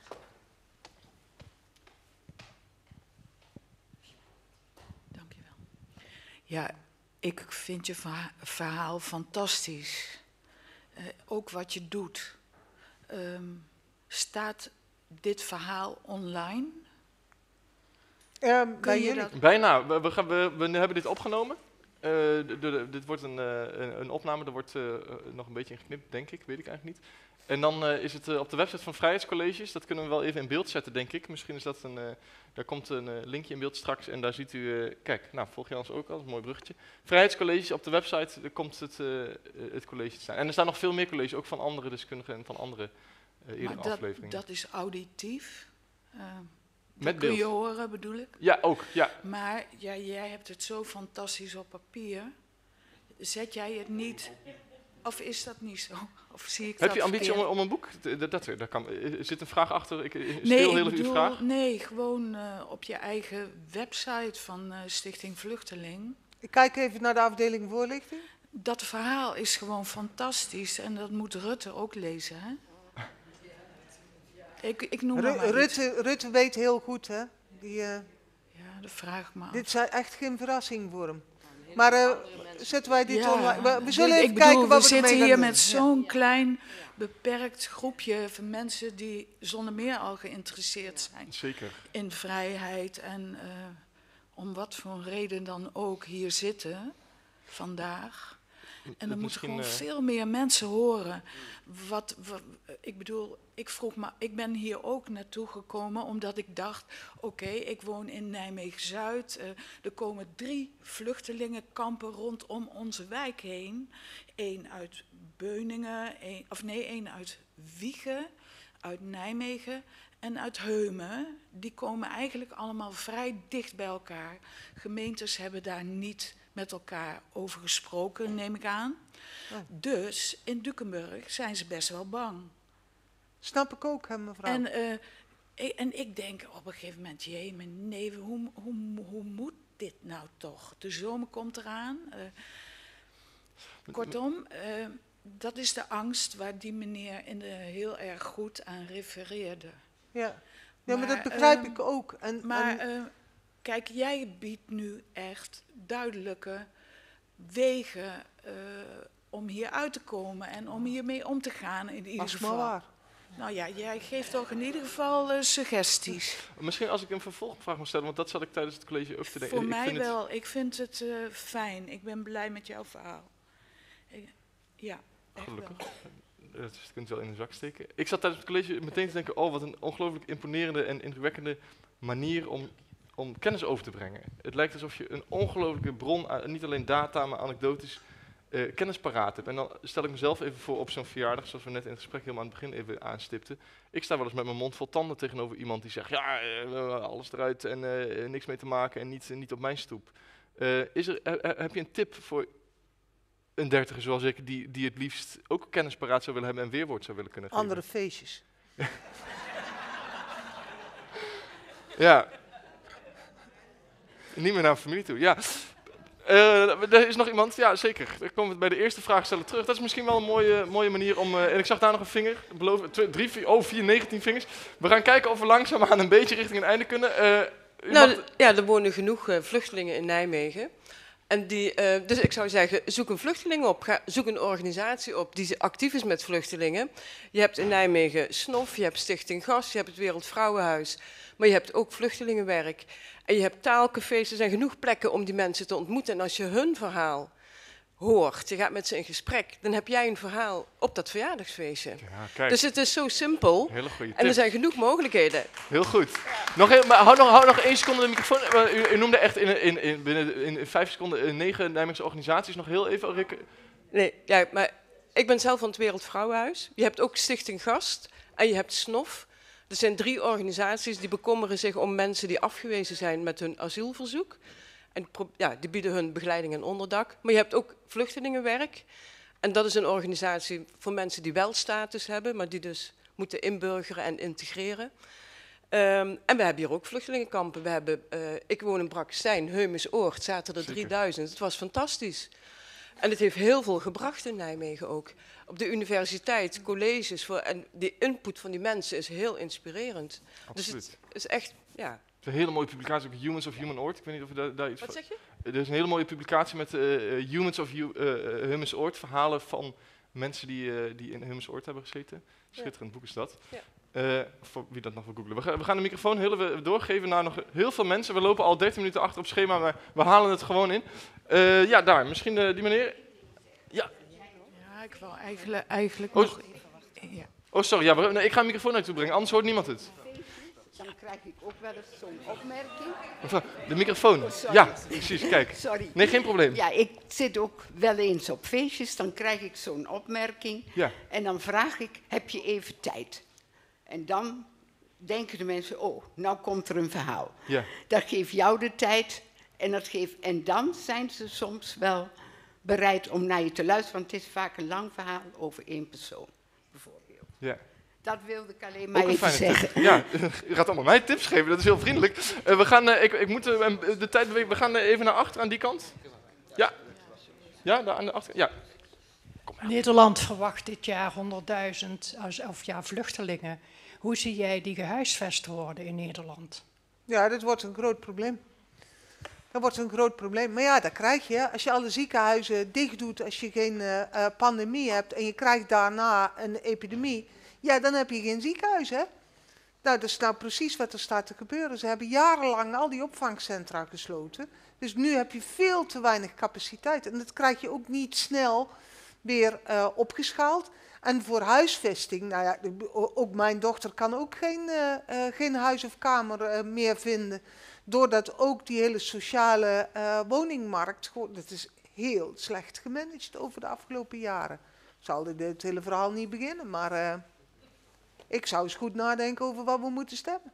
Dankjewel. Ja, ik vind je verha- verhaal fantastisch. Uh, ook wat je doet. Um, staat dit verhaal online? Um, bij je jullie? dat- Bijna. We, we, gaan, we, we hebben dit opgenomen. Uh, de, de, dit wordt een, uh, een, een opname. Er wordt uh, nog een beetje ingeknipt, denk ik. Weet ik eigenlijk niet. En dan uh, is het uh, op de website van Vrijheidscolleges. Dat kunnen we wel even in beeld zetten, denk ik. Misschien is dat een... Uh, daar komt een uh, linkje in beeld straks. En daar ziet u... Uh, kijk, nou, volg je ons ook al. Dat is een mooi bruggetje. Vrijheidscolleges, op de website daar komt het, uh, het college te staan. En er staan nog veel meer colleges, ook van andere deskundigen en van andere uh, eerdere Maar dat, afleveringen. dat is auditief. Uh, Met kun beeld. je horen, bedoel ik. Ja, ook. Ja. Maar ja, jij hebt het zo fantastisch op papier. Zet jij het niet... Of is dat niet zo? Of zie ik Heb dat je ambitie om, verkeerd? om een boek? Dat, dat, dat kan. Er zit een vraag achter. Ik Nee, stil ik heel even uw bedoel, vraag. nee, gewoon uh, op je eigen website van uh, Stichting Vluchteling. Ik kijk even naar de afdeling voorlichting. Dat verhaal is gewoon fantastisch en dat moet Rutte ook lezen, hè? Ik, ik noem Ru- maar maar iets. Rutte, Rutte weet heel goed, hè. Die, uh, Ja, dat vraag ik me af. dit is echt geen verrassing voor hem. Maar uh, zetten wij dit Ja, online? We, we dit- zullen even ik bedoel, kijken wat we we ermee zitten gaan hier doen. met zo'n klein, beperkt groepje van mensen die zonder meer al geïnteresseerd zijn Zeker. in vrijheid en uh, om wat voor reden dan ook hier zitten vandaag. En er moeten Misschien, gewoon uh, veel meer mensen horen. Wat, wat, ik bedoel, ik vroeg me, ik ben hier ook naartoe gekomen omdat ik dacht, oké, okay, ik woon in Nijmegen-Zuid. Uh, er komen drie vluchtelingenkampen rondom onze wijk heen. Eén uit Beuningen, een, of nee, één uit Wijchen, uit Nijmegen en uit Heumen. Die komen eigenlijk allemaal vrij dicht bij elkaar. Gemeentes hebben daar niet met elkaar over gesproken, neem ik aan. Oh. Dus in Dukenburg zijn ze best wel bang. Snap ik ook, hè, mevrouw. En, uh, ik, en ik denk op een gegeven moment, jee, mijn neef, hoe, hoe, hoe moet dit nou toch? De zomer komt eraan. Uh, kortom, uh, dat is de angst waar die meneer in de heel erg goed aan refereerde. Ja, ja maar, Maar, dat begrijp uh, ik ook. En, Maar en, uh, kijk, jij biedt nu echt duidelijke wegen uh, om hier uit te komen en om hiermee om te gaan in ieder was geval. maar waar. Nou ja, jij geeft toch in ieder geval uh, suggesties. Misschien als ik een vervolgvraag moet stellen, want dat zat ik tijdens het college ook te denken. Voor ik mij vind wel. Het... Ik vind het uh, fijn. Ik ben blij met jouw verhaal. Ik, ja, echt Gelukkig. wel. Dat kunt u wel in de zak steken. Ik zat tijdens het college meteen te denken, oh wat een ongelooflijk imponerende en indrukwekkende manier om, om kennis over te brengen. Het lijkt alsof je een ongelooflijke bron, aan, niet alleen data, maar anekdotisch uh, kennis paraat hebt. En dan stel ik mezelf even voor op zo'n verjaardag, zoals we net in het gesprek helemaal aan het begin even aanstipten. Ik sta wel eens met mijn mond vol tanden tegenover iemand die zegt, ja, uh, alles eruit en uh, niks mee te maken en niet, uh, niet op mijn stoep. Uh, is er, uh, heb je een tip voor een dertiger zoals ik, die, die het liefst ook kennis paraat zou willen hebben en weerwoord zou willen kunnen geven? Andere feestjes. Ja. Niet meer naar familie toe, ja. Uh, er is nog iemand, ja zeker. Dan komen we bij de eerste vraag stellen terug. Dat is misschien wel een mooie, mooie manier om... Uh, en ik zag daar nog een vinger. Beloof, twee, drie, vier, oh, vier, negentien vingers. We gaan kijken of we langzaamaan een beetje richting een einde kunnen. Uh, nou, mag... ja, er wonen genoeg uh, vluchtelingen in Nijmegen. En die, uh, dus ik zou zeggen, zoek een vluchteling op. Ga, zoek een organisatie op die actief is met vluchtelingen. Je hebt in Nijmegen S N O F, je hebt Stichting Gast, je hebt het Wereldvrouwenhuis. Maar je hebt ook vluchtelingenwerk. En je hebt taalcafés, er zijn genoeg plekken om die mensen te ontmoeten. En als je hun verhaal hoort, je gaat met ze in gesprek, dan heb jij een verhaal op dat verjaardagsfeestje. Ja, kijk. Dus het is zo simpel. Hele goede tip. En er zijn genoeg mogelijkheden. Heel goed. Nog heel, maar hou, nog, hou nog één seconde de microfoon. U, u noemde echt in, in, in, binnen in vijf seconden negen Nijmeegse organisaties. Nog heel even, Rikke. Nee, ja, maar ik ben zelf van het Wereldvrouwenhuis. Je hebt ook Stichting Gast en je hebt S N O F. Er zijn drie organisaties die bekommeren zich om mensen die afgewezen zijn met hun asielverzoek. En ja, die bieden hun begeleiding en onderdak. Maar je hebt ook vluchtelingenwerk. En dat is een organisatie voor mensen die wel status hebben, maar die dus moeten inburgeren en integreren. Um, en we hebben hier ook vluchtelingenkampen. We hebben, uh, ik woon in Brakkestein, Heumensoord, zaten er drieduizend. Het was fantastisch. En het heeft heel veel gebracht in Nijmegen ook. Op de universiteit, colleges, voor, en die input van die mensen is heel inspirerend. Absoluut. Dus het is echt, ja. Het is een hele mooie publicatie, ook Humans of Human Oord. Ik weet niet of je daar, daar iets Wat zeg je? Er is een hele mooie publicatie met uh, Humans of Hu uh, Hummers Oord, verhalen van mensen die, uh, die in Hummers Oord hebben gezeten. Schitterend ja. boek is dat. Ja. Uh, voor wie dat nog wil googlen. We, ga, we gaan de microfoon heel even doorgeven naar nog heel veel mensen. We lopen al dertien minuten achter op schema, maar we halen het gewoon in. Uh, ja, daar. Misschien uh, die meneer. Ja. Ja, ik wil eigenlijk, eigenlijk oh, nog... Ja. Oh, sorry. Ja, we, nee, ik ga een microfoon naartoe brengen, anders hoort niemand het. Dan krijg ik ook wel eens zo'n opmerking. Mevrouw, de microfoon. Oh, ja, precies. Kijk. Sorry. Nee, geen probleem. Ja, ik zit ook wel eens op feestjes, dan krijg ik zo'n opmerking. Ja. En dan vraag ik, heb je even tijd? En dan denken de mensen, oh, nou komt er een verhaal. Ja. Dat geeft jou de tijd. En, dat geeft, en dan zijn ze soms wel bereid om naar je te luisteren. Want het is vaak een lang verhaal over één persoon, bijvoorbeeld. Ja. Dat wilde ik alleen maar ook een even zeggen. Tip. Ja, u gaat allemaal mij tips geven, dat is heel vriendelijk. Uh, we gaan, uh, ik, ik moet uh, de tijd bewegen, we gaan uh, even naar achter aan die kant. Ja, ja daar aan de achter. Ja. Kom maar. Nederland verwacht dit jaar honderdduizend of ja, vluchtelingen. Hoe zie jij die gehuisvest worden in Nederland? Ja, dat wordt een groot probleem. Dat wordt een groot probleem. Maar ja, dat krijg je. Als je alle ziekenhuizen dicht doet, als je geen uh, uh, pandemie hebt en je krijgt daarna een epidemie, ja, dan heb je geen ziekenhuis, hè? Nou, dat is nou precies wat er staat te gebeuren. Ze hebben jarenlang al die opvangcentra gesloten. Dus nu heb je veel te weinig capaciteit. En dat krijg je ook niet snel weer uh, opgeschaald. En voor huisvesting, nou ja, ook mijn dochter kan ook geen, uh, uh, geen huis of kamer uh, meer vinden. Doordat ook die hele sociale uh, woningmarkt, dat is heel slecht gemanaged over de afgelopen jaren. Ik zal dit, dit hele verhaal niet beginnen, maar uh, ik zou eens goed nadenken over wat we moeten stemmen.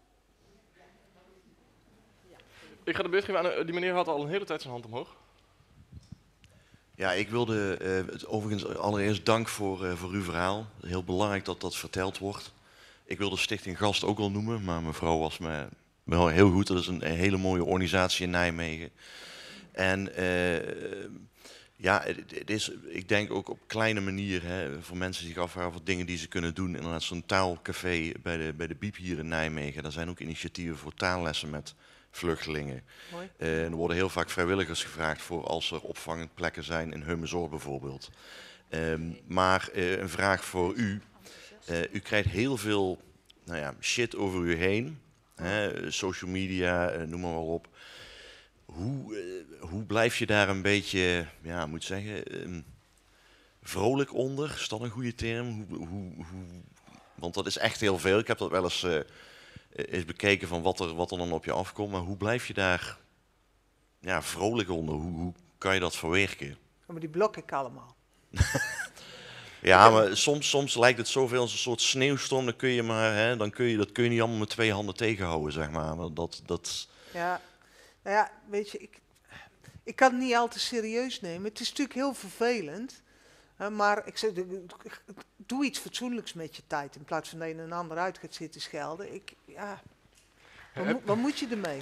Ik ga de beurt geven aan, die meneer had al een hele tijd zijn hand omhoog. Ja, ik wilde uh, het, overigens allereerst dank voor, uh, voor uw verhaal. Heel belangrijk dat dat verteld wordt. Ik wilde Stichting Gast ook al noemen, maar mevrouw was me wel heel goed. Dat is een, een hele mooie organisatie in Nijmegen. En uh, ja, het, het is, ik denk ook op kleine manier, hè, voor mensen die zich afvragen wat dingen die ze kunnen doen. Inderdaad, zo'n taalcafé bij de, bij de Biep hier in Nijmegen. Daar zijn ook initiatieven voor taallessen met vluchtelingen. Uh, er worden heel vaak vrijwilligers gevraagd voor als er opvangplekken zijn in Hummersoord bijvoorbeeld. Um, maar uh, een vraag voor u. Uh, u krijgt heel veel nou ja, shit over u heen. Hè, social media, uh, noem maar wel op. Hoe, uh, hoe blijf je daar een beetje, ja, moet ik zeggen, um, vrolijk onder? Is dat een goede term? Hoe, hoe, hoe, want dat is echt heel veel. Ik heb dat wel eens... Uh, is bekeken van wat er, wat er dan op je afkomt, maar hoe blijf je daar ja, vrolijk onder? Hoe, hoe kan je dat verwerken? Ja, maar die blok ik allemaal. Ja, maar soms, soms lijkt het zoveel als een soort sneeuwstorm, dan kun je maar, hè, dan kun je, dat kun je niet allemaal met twee handen tegenhouden, zeg maar. maar dat, dat... Ja, nou ja, weet je, ik, ik kan het niet al te serieus nemen. Het is natuurlijk heel vervelend. Uh, maar ik zeg, doe iets fatsoenlijks met je tijd in plaats van dat je een ander uit gaat zitten schelden. Ik, ja, wat, mo wat moet je ermee?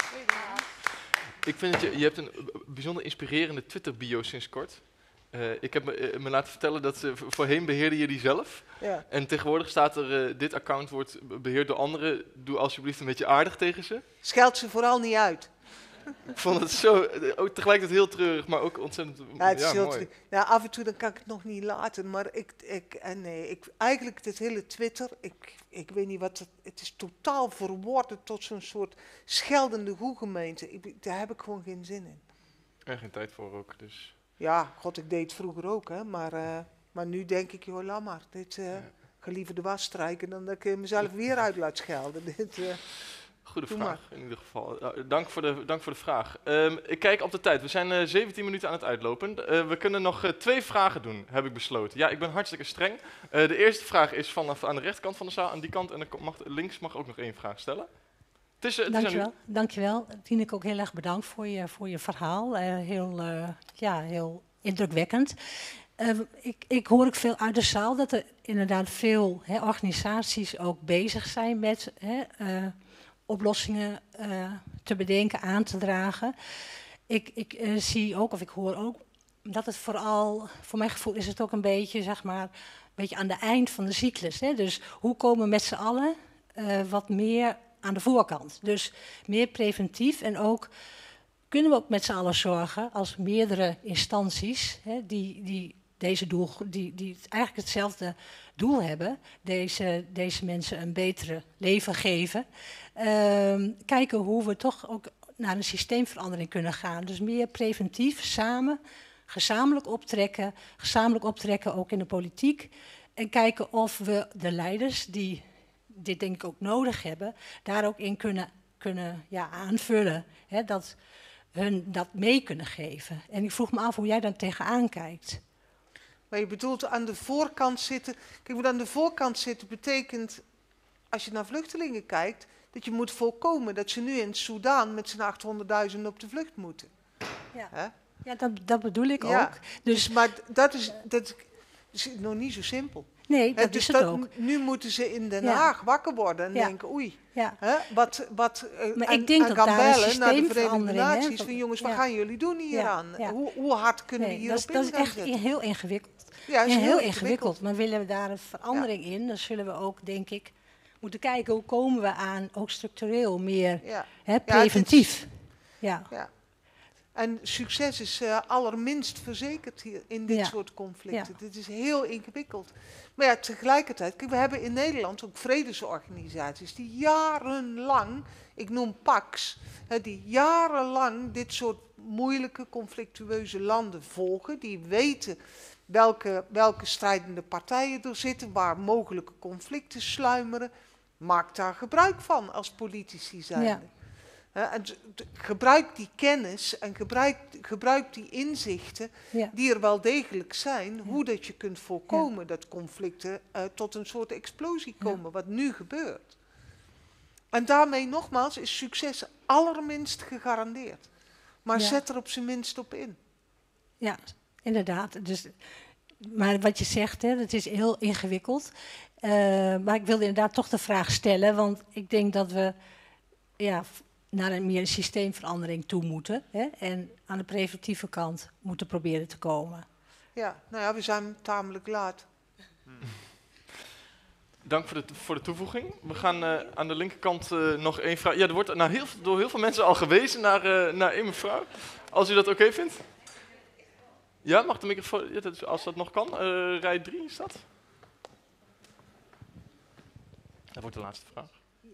Ik vind dat je, je hebt een bijzonder inspirerende Twitter-bio sinds kort. Uh, ik heb me, uh, me laten vertellen dat uh, voorheen beheerde je die zelf. Ja. En tegenwoordig staat er, uh, dit account wordt beheerd door anderen. Doe alsjeblieft een beetje aardig tegen ze. Scheld ze vooral niet uit. Ik vond het zo, ook tegelijkertijd heel treurig, maar ook ontzettend ja, het is ja, heel mooi. Nou, af en toe dan kan ik het nog niet laten, maar ik, ik, en nee, ik, eigenlijk dit hele Twitter, ik, ik weet niet wat, het, het is totaal verworden tot zo'n soort scheldende goegemeente. Ik, daar heb ik gewoon geen zin in. En geen tijd voor ook, dus. Ja, god, ik deed het vroeger ook, hè, maar, uh, maar nu denk ik, joh, laat maar. Dit, uh, ja. Ik ga liever de was strijken dan dat ik mezelf weer uit laat schelden. Dit, uh, Goede vraag, maar. in ieder geval. Uh, dank, voor de, dank voor de vraag. Um, ik kijk op de tijd. We zijn uh, zeventien minuten aan het uitlopen. Uh, we kunnen nog uh, twee vragen doen, heb ik besloten. Ja, ik ben hartstikke streng. Uh, de eerste vraag is vanaf aan de rechterkant van de zaal. Aan die kant en dan mag, links mag ook nog één vraag stellen. Het is, uh, het Dankjewel. Is u... Dankjewel. Tineke, ook heel erg bedankt voor je, voor je verhaal. Uh, heel, uh, ja, heel indrukwekkend. Uh, ik, ik hoor ook veel uit de zaal dat er inderdaad veel hè, organisaties ook bezig zijn met hè, uh, oplossingen uh, te bedenken, aan te dragen. Ik, ik uh, zie ook, of ik hoor ook, dat het vooral, voor mijn gevoel is het ook een beetje, zeg maar, een beetje aan de eind van de cyclus. Hè? Dus hoe komen we met z'n allen uh, wat meer aan de voorkant? Dus meer preventief en ook kunnen we ook met z'n allen zorgen als meerdere instanties hè, die, die, deze doel, die, die eigenlijk hetzelfde doel hebben, deze, deze mensen een betere leven geven. Uh, kijken hoe we toch ook naar een systeemverandering kunnen gaan. Dus meer preventief, samen, gezamenlijk optrekken, gezamenlijk optrekken ook in de politiek. En kijken of we de leiders die dit denk ik ook nodig hebben, daar ook in kunnen, kunnen ja, aanvullen. Hè, dat hun dat mee kunnen geven. En ik vroeg me af hoe jij daar tegenaan kijkt. Maar je bedoelt aan de voorkant zitten. Kijk, wat aan de voorkant zitten betekent, als je naar vluchtelingen kijkt, dat je moet voorkomen dat ze nu in Soedan met z'n achthonderdduizend op de vlucht moeten. Ja, Hè? ja dat, dat bedoel ik ja. ook. Dus, Dus, maar dat is, dat is nog niet zo simpel. Nee, dat He, dus is het dat, ook. Nu moeten ze in Den Ja. Haag wakker worden en Ja. denken, oei, Ja. hè, wat, wat, uh, Maar en, ik denk en dat gaan daar een bellen naar de Verenigde systeemverandering, hè, Naties van- van jongens, wat ja. gaan jullie doen hieraan? Ja, ja. Hoe, hoe hard kunnen nee, we dat, is, hierop dat in is gaan echt zetten? heel ingewikkeld. Ja, is Ja, heel heel ingewikkeld. ingewikkeld. Maar willen we daar een verandering in, dan zullen we ook, denk ik, moeten kijken hoe komen we aan, ook structureel meer Ja. hè, Ja, het preventief. Ja. Ja. En succes is uh, allerminst verzekerd hier in dit Ja. soort conflicten. Ja. Dit is heel ingewikkeld. Maar ja, tegelijkertijd, kijk, we hebben in Nederland ook vredesorganisaties die jarenlang, ik noem Pax, hè, die jarenlang dit soort moeilijke, conflictueuze landen volgen. Die weten welke, welke strijdende partijen er zitten, waar mogelijke conflicten sluimeren. Maak daar gebruik van als politici zijn. Ja. He, en z- d- gebruik die kennis en gebruik, gebruik die inzichten Ja. die er wel degelijk zijn, hoe dat je kunt voorkomen dat conflicten uh, tot een soort explosie komen, wat nu gebeurt. En daarmee nogmaals is succes allerminst gegarandeerd. Maar Ja. zet er op zijn minst op in. Ja, inderdaad. Dus, maar wat je zegt, hè, dat is heel ingewikkeld. Uh, maar ik wilde inderdaad toch de vraag stellen, want ik denk dat we ja, f- naar een meer systeemverandering toe moeten. Hè, en aan de preventieve kant moeten proberen te komen. Ja, nou ja, we zijn tamelijk laat. Dank voor de, voor de toevoeging. We gaan uh, aan de linkerkant uh, nog één vraag. Ja, er wordt naar heel, door heel veel mensen al gewezen naar, uh, naar één mevrouw. Als u dat oké vindt. Ja, mag de microfoon, ja, dat is- als dat nog kan. Uh, rij drie is dat. Dat wordt de laatste vraag.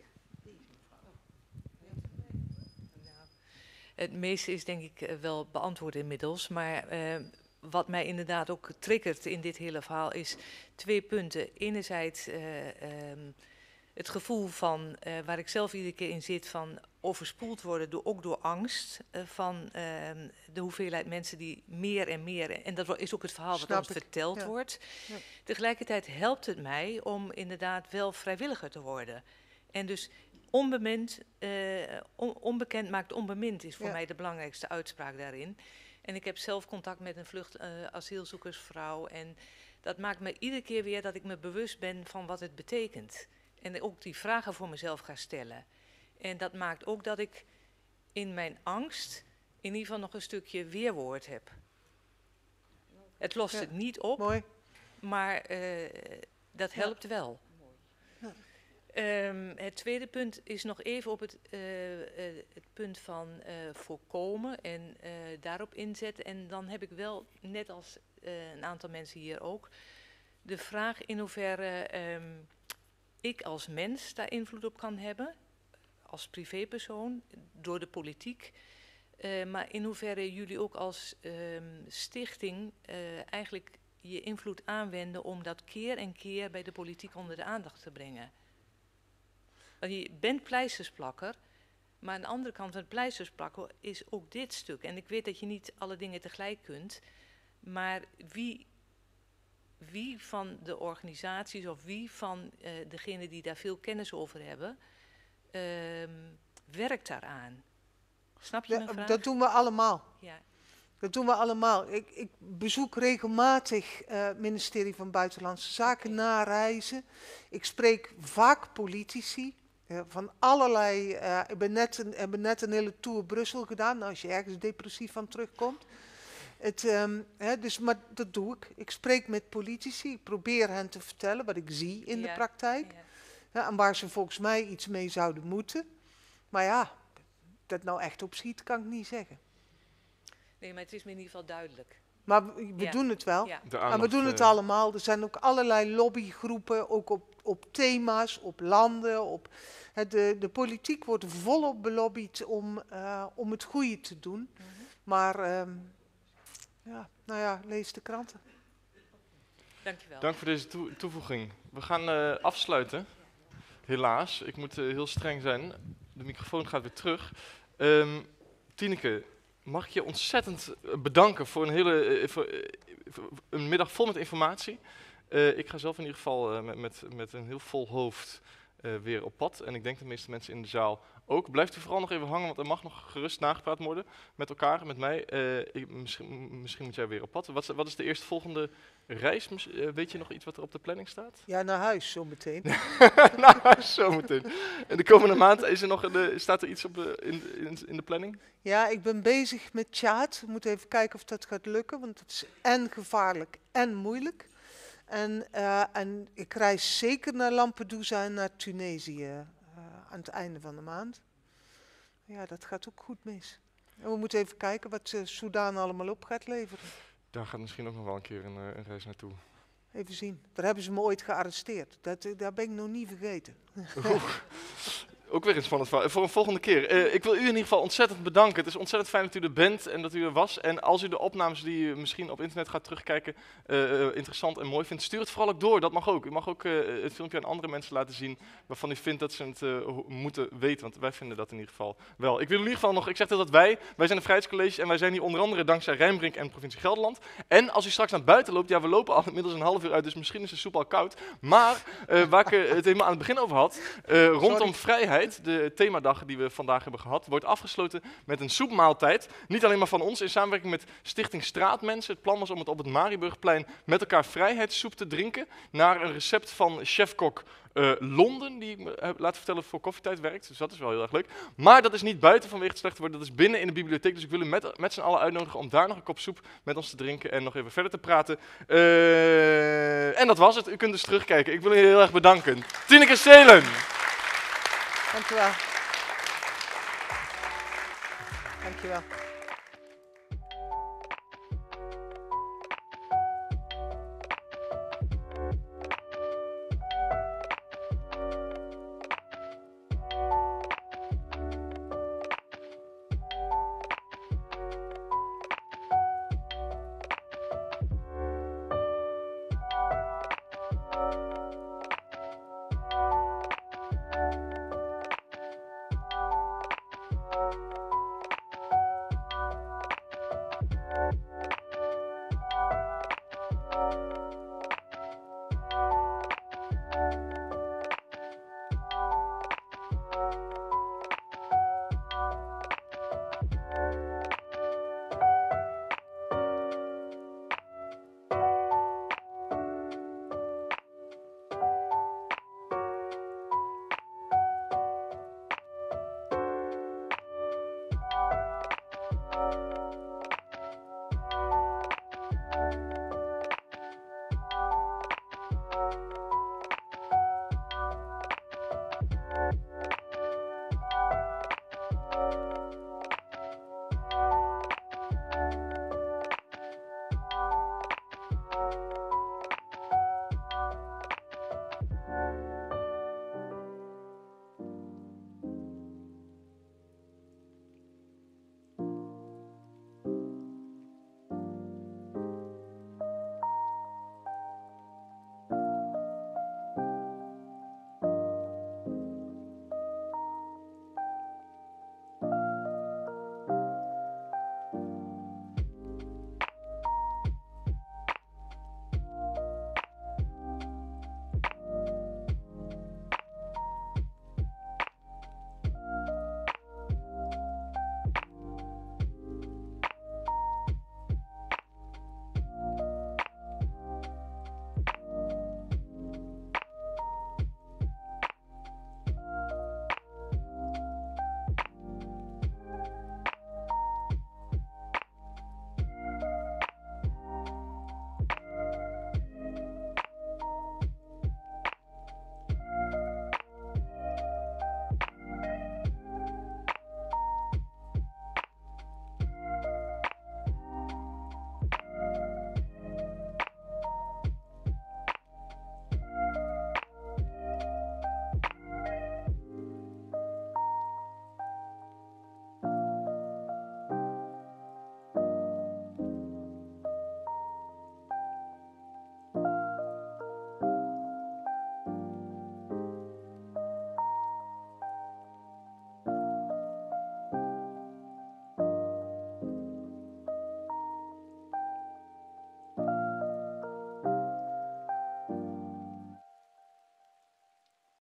Het meeste is denk ik eh, wel beantwoord inmiddels, maar eh, wat mij inderdaad ook triggert in dit hele verhaal is twee punten. Enerzijds eh, ehm, het gevoel van, eh, waar ik zelf iedere keer in zit, van overspoeld worden, door, ook door angst, eh, van ehm, de hoeveelheid mensen die meer en meer, en dat is ook het verhaal wat Snap ons ik, verteld ja. wordt. Ja. Tegelijkertijd helpt het mij om inderdaad wel vrijwilliger te worden. En dus onbemind, eh, on- onbekend maakt onbemind is voor Ja. mij de belangrijkste uitspraak daarin. En ik heb zelf contact met een vlucht eh, asielzoekersvrouw. En dat maakt me iedere keer weer dat ik me bewust ben van wat het betekent. En ook die vragen voor mezelf ga stellen. En dat maakt ook dat ik in mijn angst in ieder geval nog een stukje weerwoord heb. Het lost Ja. het niet op, Mooi. maar eh, dat Ja. helpt wel. Ehm, het tweede punt is nog even op het, eh, eh, het punt van eh, voorkomen en eh, daarop inzetten. En dan heb ik wel, net als eh, een aantal mensen hier ook, de vraag in hoeverre ehm, ik als mens daar invloed op kan hebben, als privépersoon, door de politiek. Eh, maar in hoeverre jullie ook als ehm, stichting eh, eigenlijk je invloed aanwenden om dat keer en keer bij de politiek onder de aandacht te brengen. Want je bent pleistersplakker, maar aan de andere kant van het pleistersplakken is ook dit stuk. En ik weet dat je niet alle dingen tegelijk kunt, maar wie, wie van de organisaties of wie van uh, degenen die daar veel kennis over hebben, uh, werkt daaraan? Snap je mijn Ja, vraag? dat doen we allemaal. Ja. Dat doen we allemaal. Ik, ik bezoek regelmatig uh, het ministerie van Buitenlandse Zaken, nareizen. Ik spreek vaak politici uh, van allerlei... Uh, ik ben net een, heb net een hele tour Brussel gedaan, nou, als je ergens depressief van terugkomt. Het, um, hè, dus, maar dat doe ik. Ik spreek met politici, ik probeer hen te vertellen wat ik zie in ja, de praktijk. Ja. Ja, en waar ze volgens mij iets mee zouden moeten. Maar ja, dat nou echt op schiet, kan ik niet zeggen. Nee, maar het is me in ieder geval duidelijk. Maar we, we ja. doen het wel. Ja. En we doen het uh, allemaal. Er zijn ook allerlei lobbygroepen, ook op, op thema's, op landen. Op, hè, de, de politiek wordt volop belobbyd om, uh, om het goede te doen. Mm-hmm. Maar, um, ja, nou ja, lees de kranten. Dankjewel. Dank voor deze toe- toevoeging. We gaan uh, afsluiten. Helaas, ik moet uh, heel streng zijn. De microfoon gaat weer terug. Um, Tineke, mag ik je ontzettend bedanken voor een hele uh, voor, uh, voor een middag vol met informatie. Uh, ik ga zelf in ieder geval uh, met, met, met een heel vol hoofd uh, weer op pad. En ik denk de meeste mensen in de zaal ook. Blijft u vooral nog even hangen, want er mag nog gerust nagepraat worden met elkaar, met mij. Uh, ik, misschien, misschien moet jij weer op pad. Wat, wat is de eerstvolgende reis? Uh, weet je nog iets wat er op de planning staat? Ja, naar huis zometeen. Naar huis zometeen. En de komende maand is er nog de, staat er iets op de, in, in, in de planning? Ja, ik ben bezig met Tjaad. We moeten even kijken of dat gaat lukken, want het is en gevaarlijk en moeilijk. En, uh, en ik reis zeker naar Lampedusa en naar Tunesië uh, aan het einde van de maand. Ja, dat gaat ook goed mis. En we moeten even kijken wat uh, Soedan allemaal op gaat leveren. Daar gaat misschien ook nog wel een keer een, een reis naartoe. Even zien. Daar hebben ze me ooit gearresteerd. Dat, uh, daar ben ik nog niet vergeten. Ook weer een spannend verhaal. Voor een volgende keer. Uh, ik wil u in ieder geval ontzettend bedanken. Het is ontzettend fijn dat u er bent en dat u er was. En als u de opnames die u misschien op internet gaat terugkijken uh, interessant en mooi vindt, stuur het vooral ook door. Dat mag ook. U mag ook uh, het filmpje aan andere mensen laten zien waarvan u vindt dat ze het uh, moeten weten. Want wij vinden dat in ieder geval wel. Ik wil in ieder geval nog, ik zeg dat wij, wij zijn een Vrijheidscollege en wij zijn hier onder andere dankzij Rijnbrink en provincie Gelderland. En als u straks naar buiten loopt, ja, we lopen al inmiddels een half uur uit, dus misschien is de soep al koud. Maar uh, waar ik uh, het helemaal aan het begin over had, uh, rondom Sorry. vrijheid. De themadag die we vandaag hebben gehad, wordt afgesloten met een soepmaaltijd. Niet alleen maar van ons, in samenwerking met Stichting Straatmensen. Het plan was om het op het Mariburgplein met elkaar vrijheidssoep te drinken. Naar een recept van chefkok uh, Londen, die ik me heb laten vertellen voor Koffietijd werkt. Dus dat is wel heel erg leuk. Maar dat is niet buiten vanwege het slechte worden, dat is binnen in de bibliotheek. Dus ik wil u met, met z'n allen uitnodigen om daar nog een kop soep met ons te drinken en nog even verder te praten. Uh, en dat was het. U kunt dus terugkijken. Ik wil u heel erg bedanken. Tineke Seelen. Dank u wel. Dank je wel.